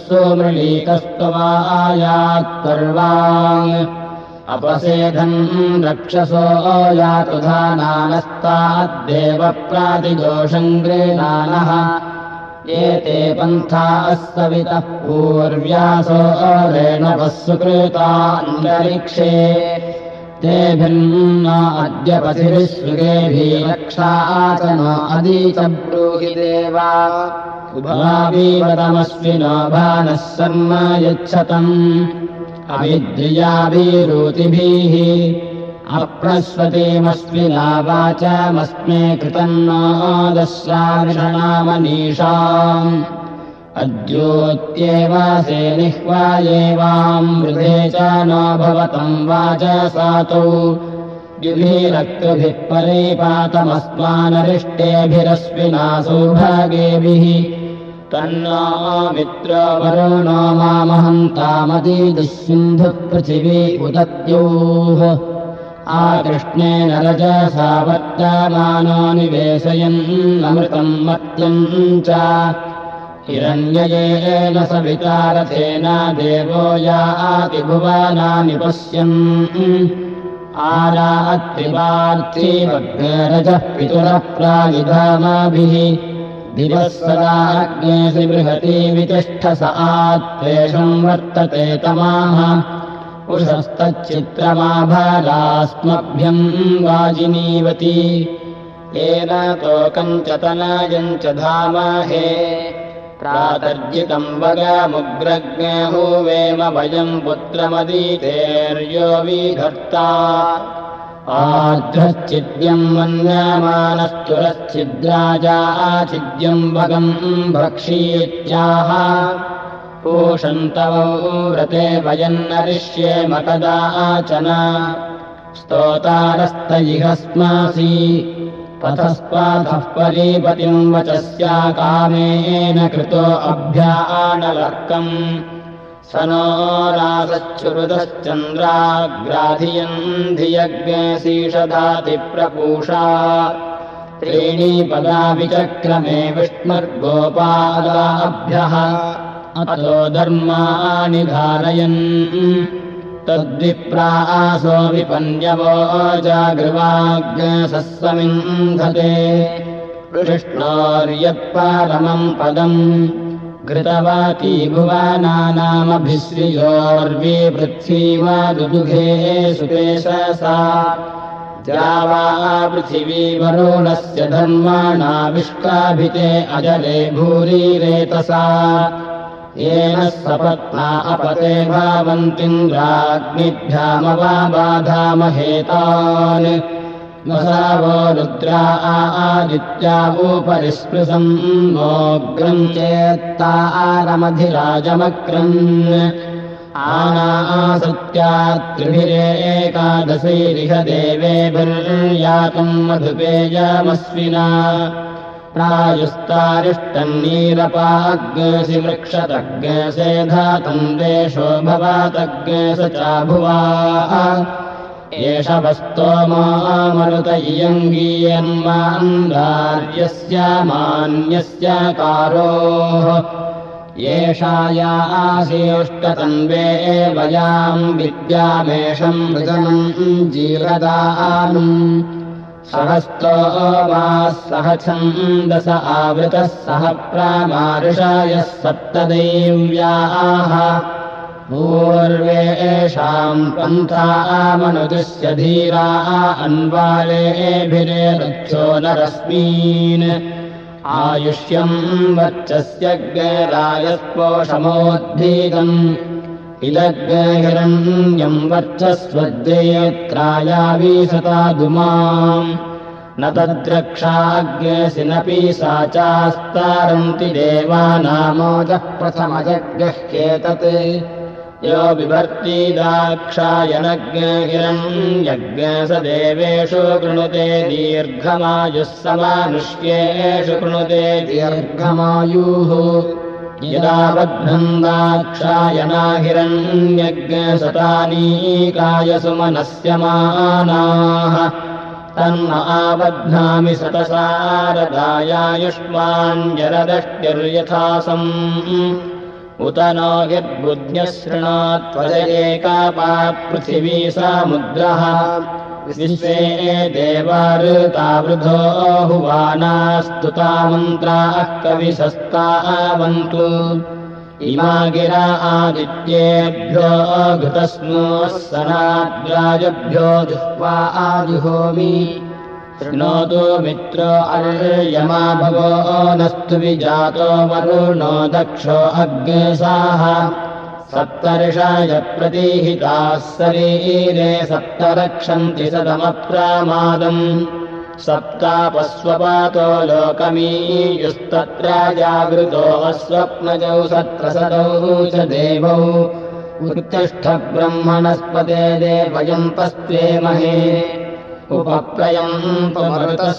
सुमृळीकस्त्ववायात्पर्वाङ् अपसेधन् रक्षसो यातु धानानस्ताद्देव प्रातिदोषम् गृह्णानः एते पन्थाः सवितः पूर्व्यासो रेणवः सुकृतान्तरिक्षे तेभिर्न अद्य पथिभिः सुगेभिः रक्षाचनो अदीच ब्रूहि देवा उभावीवतमस्विनो भानः सर्म यच्छतम् अविद्रियाभिरूतिभिः अप्रस्वतीमस्विना वाचमस्मे कृतन्नो दस्राविषणामनीषाम् अद्योत्येव सेनिह्वायेवाम् मृधे च नो भवतम् वाचसातौ द्युभिरक्तुभिः परिपातमस्मानरिष्टेभिरस्विना सौभागेभिः तन्नो मित्रो वरुणो मामहन्तामदीदिः सिन्धुः पृथिवी उदत्योः आकृष्णेन रजसा वर्तमानो निवेशयन्नमृतम् मत्यम् च हिरण्ययेन सविता रथेन देवो याति भुवनानि पश्यन् आरात्रिपार्थिवग्रजः पितुरः प्रायुधामाभिः दिवः सदाग्नेसि बृहती वितिष्ठस आत्वेषम् वर्तते तमाह उषस्तच्चित्रमाभालास्मभ्यम् वाजिनीवती येन तोकम् च तनयम् च धामहे प्रातर्जितम् वगमुग्रज्ञहुवेम वयम् पुत्रमदीतेर्यो विधर्ता आर्द्रश्चिद्यम् मन्यमानस्तुरश्चिद्राजाचिद्यम् वगम् भक्षीत्याह पूषन्तवौ व्रते वयन्नरिष्येम कदाचन स्तोतारस्तयिहस्मासि पथस्पाथः परीपतिम् वचस्या कामेन कृतो अभ्यानलर्कम् स नो रासच्छुरुदश्चन्द्राग्राधियम् धियज्ञशीषधाति प्रपूषा त्रीणि पदा विचक्रमे विष्णुर्गोपादाभ्यः अतो धर्माणि धारयन् तद्विप्रासो विपन्यवो जागृवाग्सस्वमिन्धते विष्णोर्यत्परमम् पदम् घृतवती भुवनानामभिश्रियोर्वी पृथ्वीवा दुदुघे सुपेशसा जावा पृथिवी वरुणस्य धर्माणा विष्काभिते अजले भूरिरेतसा येन सपत्ना अपते भावन्तीन्द्राग्निभ्यामवाबाधामहेतान् मसावो रुद्रा आदित्या उपरि स्पृशम् मोग्रम् चेत्तारमधिराजमक्रन् आनासत्या त्रिभिरेकादशैरिह देवेभिर्यातुम् मधुपेयमस्विना प्रायुस्तारिष्टन्नीरपाग्सि वृक्षतग्से धातम् देशो भवातग्स चाभुवा एष वस्तोमामरुत इयङ्गीयन्मान्दार्यस्य मान्यस्य कारोः येषाया आसीष्टतन्वे वयाम् विद्यामेषम् मृगनम् जीवदानुम् सहस्तो वाः सह छन्दस आवृतः सह प्रामार्षायः सप्तदैव्याः पूर्वेषाम् पन्थामनुदिश्य धीरा अन्वालेभिरेरच्छो नरस्मीन् आयुष्यम् वर्चस्यग्रायस्पोषमोद्धीतम् इदग्रहिरण्यम् वर्चस्वद्येत्रायावीशतादुमाम् न तद्रक्षाग्यसिनपि सा चास्तारन्ति देवानामोदः प्रथमजग्रह्येतत् यो बिभर्ति दाक्षायनग्रहिरण्यग् स देवेषु कृणुते दीर्घमायुः समानुष्येषु कृणुते दीर्घमायुः यदा बध्नम् दाक्षायनाहिरण्यग् सतानीकाय सुमनस्यमानाः तन्न आबध्नामि शतसारदायायुष्माञ्जरदष्ट्यर्यथासम् उत नो यद्बुद्ध्यशृणात्वदेकापा पृथिवी सामुद्रः विश्वे देवाऋतावृधो हुवानास्तुता मन्त्राः कविशस्तावन्तु इमा गिरा आदित्येभ्यो घृतस्नोः सनाद्राजभ्यो जुह्वा आदिहोमि शृणोतु मित्रो अर्यमा भवो नस्तु विजातो वरुणो दक्षो अग्नेसाः सप्तर्षाय प्रतीहिताः शरीरे सप्त रक्षन्ति सदमप्रामादम् सप्तापस्वपातो लोकमीयुस्तत्र जागृतो अस्वप्नजौ सत्रसदौ च देवौ उत्तिष्ठ ब्रह्मणस्पते देवयन्तस्त्वेमहे उपप्रयम् त्वमरुतः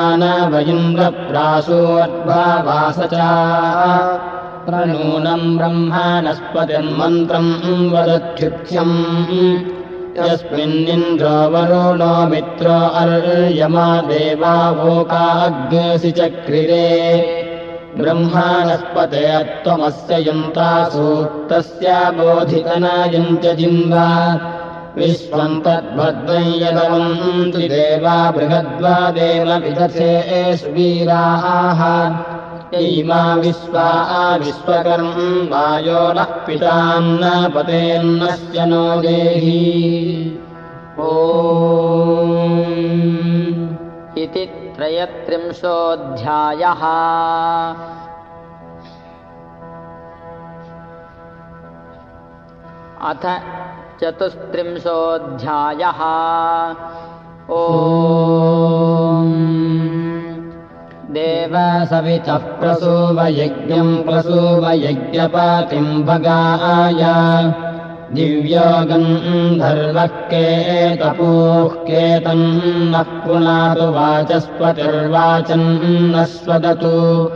सुदानवयिन्द्रप्रासूर्भावास च प्रनूनम् ब्रह्मणस्पतिर्मन्त्रम् वदत्युक्त्यम् यस्मिन्निन्द्रो वरुणो मित्रो अर्यमा देवावोकाग्सि चक्रिरे ब्रह्माणस्पते त्वमस्य यन्ता सूक्तस्य बोधितनायम् च जिन्वा विश्वम् तद्भद्रम् यदवन्ति देवा बृहद्वादेव विदथे सुवीराः इमा विश्वा विश्वकर्मायो नः पितान्न पतेन्नस्य नो देहि ॐ इति त्रयस्त्रिंशोऽध्यायः। अथ चतुस्त्रिंशोऽध्यायः। ॐ देव सवितः प्रसूवयज्ञम् प्रसूवयज्ञपातिम् भगाय दिव्यो गन्धर्वः केतपूः केतन्नः पुनातु वाचस्पतिर्वाचन्नः स्वदतु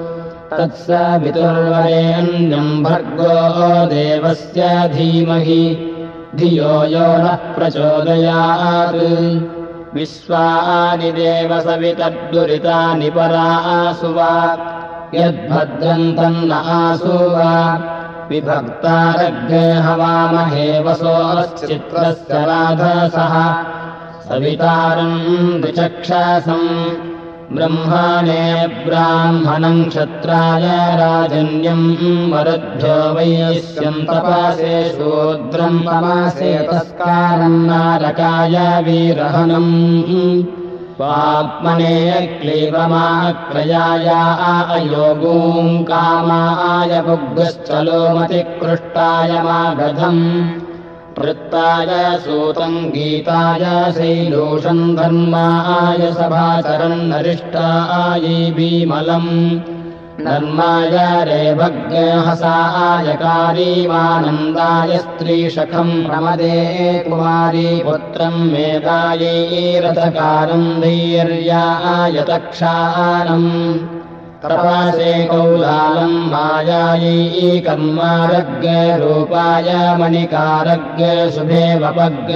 तत्सवितुर्वरेण्यम् भर्गो देवस्य धीमहि धियो यो नः प्रचोदयात् विश्वानि देव सवितर्दुरितानि परासु वा यद्भद्रम् तन्न आसु वा विभक्तारग्ने हवामहे वसोश्चित्रस्य राधसः सवितारम् द्विचक्षसम् ब्रह्मणे ब्राह्मणम् क्षत्राय राजन्यम् वरुद्भ्यो वैश्यम् तपासे शूद्रम् तमासे तस्कारम् नारकाय वीरहणम् स्वात्मने क्लीबमाक्रयाय अयोगूम् कामाय पुग्गश्चलोमतिकृष्टाय मागधम् वृत्ताय सूतम् गीताय शैलूषम् धर्माय सभाचरन्नरिष्टाय भीमलम् धर्माय रेभग्हसाय कारीमानन्दाय स्त्रीशखम् प्रमदे कुमारी पुत्रम् मेधायै रथकारम् धैर्याय तक्षानम् तपासे कौलालम् मायायै कर्मारग्रूपाय मणिकारग् शुभे वपग्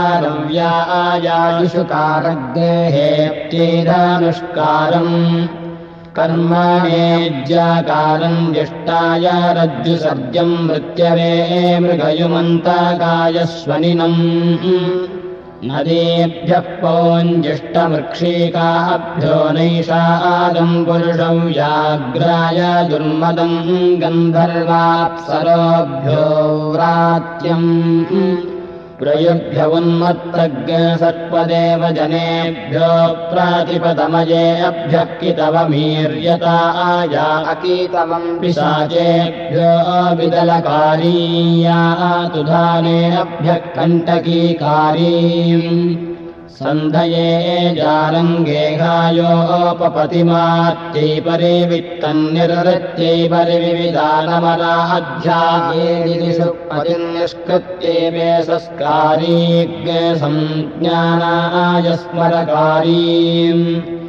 सारव्यायायुषुकारग् हेप्त्यैधानुष्कारम् कर्मणेज्याकारम् ज्येष्ठाय रज्जुसर्जम् मृत्यवे मृगयुमन्ताकाय स्वनिनम् नदीभ्यः पौञ्जिष्टवृक्षीकाभ्यो नैषादम् पुरुषौ व्याघ्राय दुर्मदम् गन्धर्वाप्सरोभ्यो पौरात्यम् प्रयुभ्य उन्मत्तज्ञ सर्पदेव जनेभ्यो प्रातिपदमयेऽभ्यः कितवमीर्यताया अकीतमम् पिशाचेभ्यो विदलकारीया तुधानेऽभ्यः कण्टकीकारीम् सन्धये जालङ्गेहायोपपतिमात्यै परिवित्तन्निर्वृत्यै परिविविधानमराध्यायेदिषु पतिन्निष्कृत्यैवे संज्ञानाय स्मरकारीम्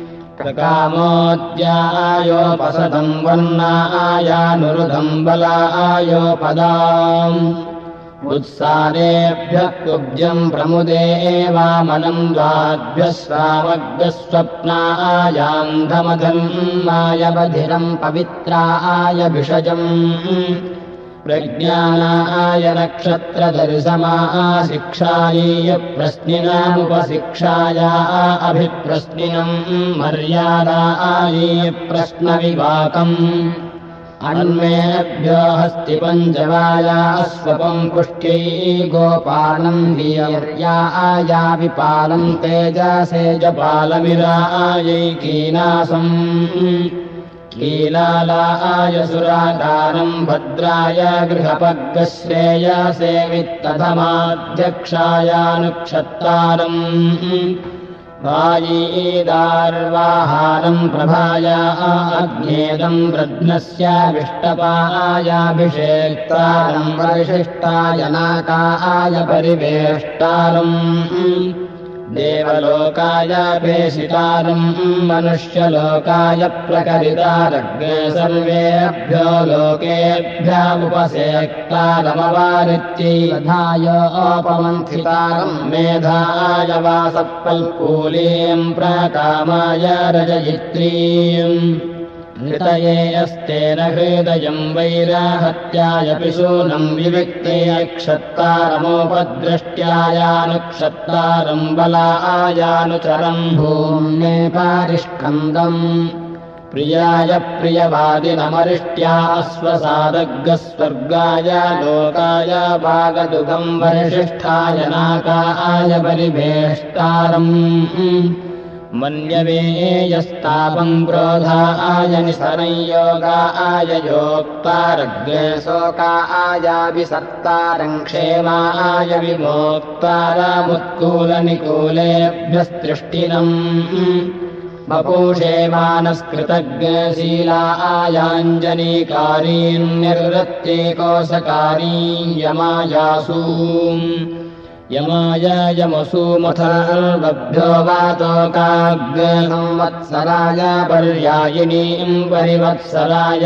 प्रकामोद्यायोपसदम् वर्णायानुरुधम् बलायोपदाम् उत्सारेभ्यः कुब्जम् प्रमुदे वामनम् द्वाभ्यः श्रावग्भ्यः स्वप्नायान्धमधन्माय बधिरम् पवित्राय भिषजम् प्रज्ञानाय नक्षत्रदर्शमाः शिक्षायै प्रश्निनामुपशिक्षाया अभिप्रश्निनम् मर्यादायै प्रश्नविवाकम् अन्मेभ्यो हस्ति पञ्चवाया स्वपम् पुष्ट्यै गोपालम् वीर्याया विपालम् तेजसेजपालमिरायै कीनासम् कीलालाय सुराकारम् भद्राय गृहपग्गश्रेयसे वित्तधमाध्यक्षायानुक्षत्तारम् वायीदार्वाहारम् प्रभाया अग्नेदम् वृध्नस्य विष्टपायाभिषेक्तारम् वरिशिष्टाय नाकाय परिवेष्टारम् देवलोकाय भेषितारम् मनुष्यलोकाय प्रकरितारग्ने सर्वेभ्यो लोकेभ्यमुपसेक्तारमवारित्यै तथायोपमन्थितारम् मेधाय वासपल्पूलीम् प्राकामाय रजयित्रीम् ऋतये अस्तेन हृदयम् वैराहत्याय पिशूनम् विविक्ते क्षत्तारमोपद्रष्ट्यायानुक्षत्तारम् बलायानुचरम् भूम्ने पारिष्कन्दम् प्रियाय प्रियवादिनमरिष्ट्या स्वसादग्गस्वर्गाय लोकाय भागदुगम् वरिशिष्ठाय नाकाय परिवेष्टारम् मन्यवे यस्तापम् क्रोधाय निसंयोगाय योक्तारग्ने शोकायाभिसर्तारम् क्षेमाय विमोक्तारमुत्कूलनिकूलेभ्यस्तृष्टिनम् बपूषेमानस्कृतज्ञशीलायाञ्जनीकारीम् निर्वृत्ते कोशकारीम् यमायासूम् यमाय यमसूमथर्वभ्यो वातोकाग्संवत्सराय पर्यायिनीम् परिवत्सराय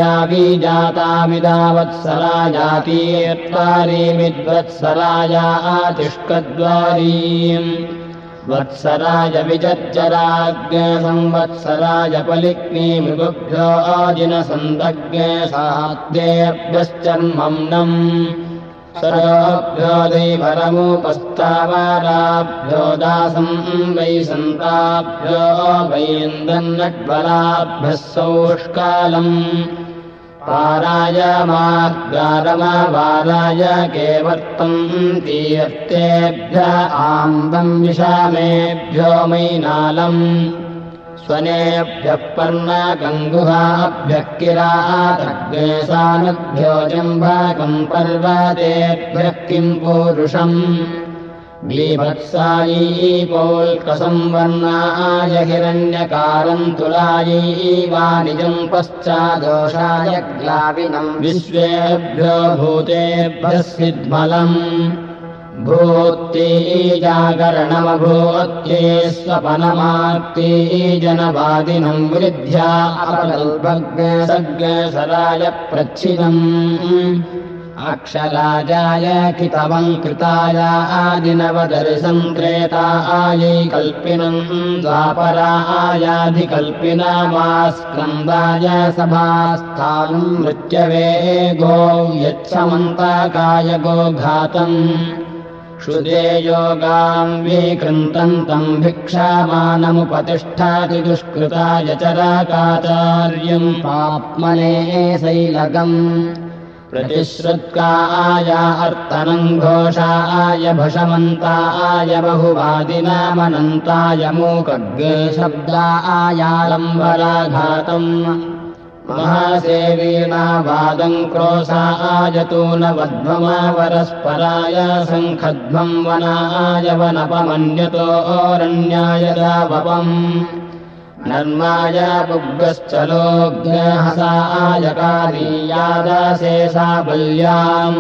बीजातामिदावत्सरायातीर्त्वारीमिद्वत्सराय आतिष्कद्वारीम् वत्सराय विजज्जराग्संवत्सराय पलिक्नीमृगुभ्यो आजिनसन्दग्ने साध्येभ्यश्चर्मम्नम् सरोभ्यो दैवरमुपस्तावाराभ्यो दासम् वै सन्ताभ्यो वैन्दन्नड्बलाभ्यः सौष्कालम् पाराय मार्गारमवाराय केवर्तम् तीर्थेभ्य आम्बम् विषामेभ्यो मैनालम् स्वनेभ्यः पर्णगङ्गुहाभ्यः किरातग्ने सानुभ्यो जम्भाकम् पर्वतेभ्यः किम् पूरुषम् ग्लीभत्सायी पौल्कसंवर्णाय हिरण्यकारम् तुलायै वाणिजम् पश्चादोषाय ग्लाविनम् विश्वेभ्यो भूतेभ्यः सिद्मलम् भूत्यै जागरणमभूत्यै स्वपनमात्यै जनवादिनम् वृद्ध्या अपकल्पग्ने सग्नेसराय प्रच्छिदम् अक्षराजाय कितवम् कृताय आदिनवदर्शम् त्रेतायै कल्पिनम् द्वापरायाधिकल्पिनामास्कन्दाय सभास्थानम् मृत्यवे गो यच्छमन्ताकाय गोघातम् क्षुदे योगाम् विकृन्तन्तम् भिक्षामानमुपतिष्ठाति दुष्कृताय चराकाचार्यम् पाप्मने शैलगम् प्रतिश्रुत्काय अर्तनम् घोषाय भषमन्ताय बहुवादिनामनन्ताय मूकग्गे शब्दायालम्बराघातम् महासेवीनावादम् क्रोशाय तूनवध्वमावरस्पराय शङ्खध्वम् वनाय वनपमन्यतो ओरण्याय दावपम् नर्माय पुग्गश्चलोग्रहसाय कालीयादासे साबल्याम्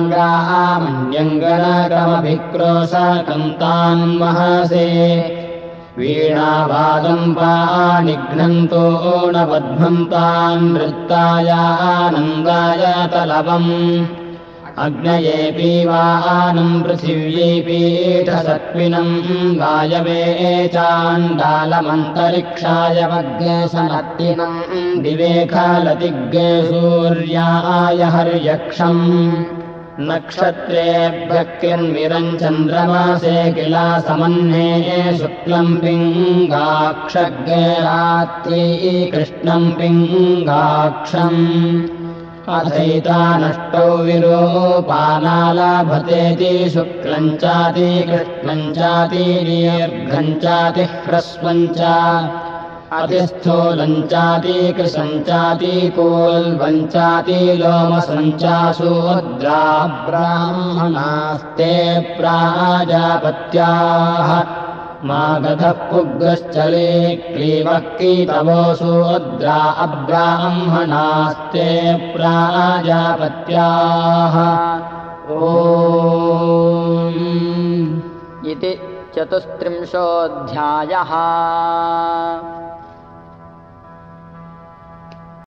गामन्यङ्गणकमभिक्रोशकन्तान् महसे वीणावादम् पानिघ्नन्तो नवध्वन्तान् नृत्तायानन्दाय तलवम् अग्नये पीवानम् पृथिव्यै पीठसत्त्विनम् वायवे चाण्डालमन्तरिक्षाय वग्गे सनत्तिनम् दिवे खालतिग्गे सूर्याय हर्यक्षम् नक्षत्रेभ्यः किन्मिरम् चन्द्रमासे किला समह्ने शुक्लम् पिङ्गाक्षग्गे रात्रि कृष्णम् पिङ्गाक्षम् अथैतानष्टौ विरूपानालभतेति शुक्लम् चाति कृष्णम् चाति दीर्घम् चाति ह्रस्वम् च अतिस्थूलम् चाति कृशम् चाति कूल्वम् चाति लोमसम् चाशूद्रा ब्राह्मणास्ते प्राजापत्याः मागधः पुग्गश्चले क्लीवः कीतवोऽशूद्रा अब्राह्मणास्ते प्राजापत्याः ॐ इति चतुस्त्रिंशोऽध्यायः।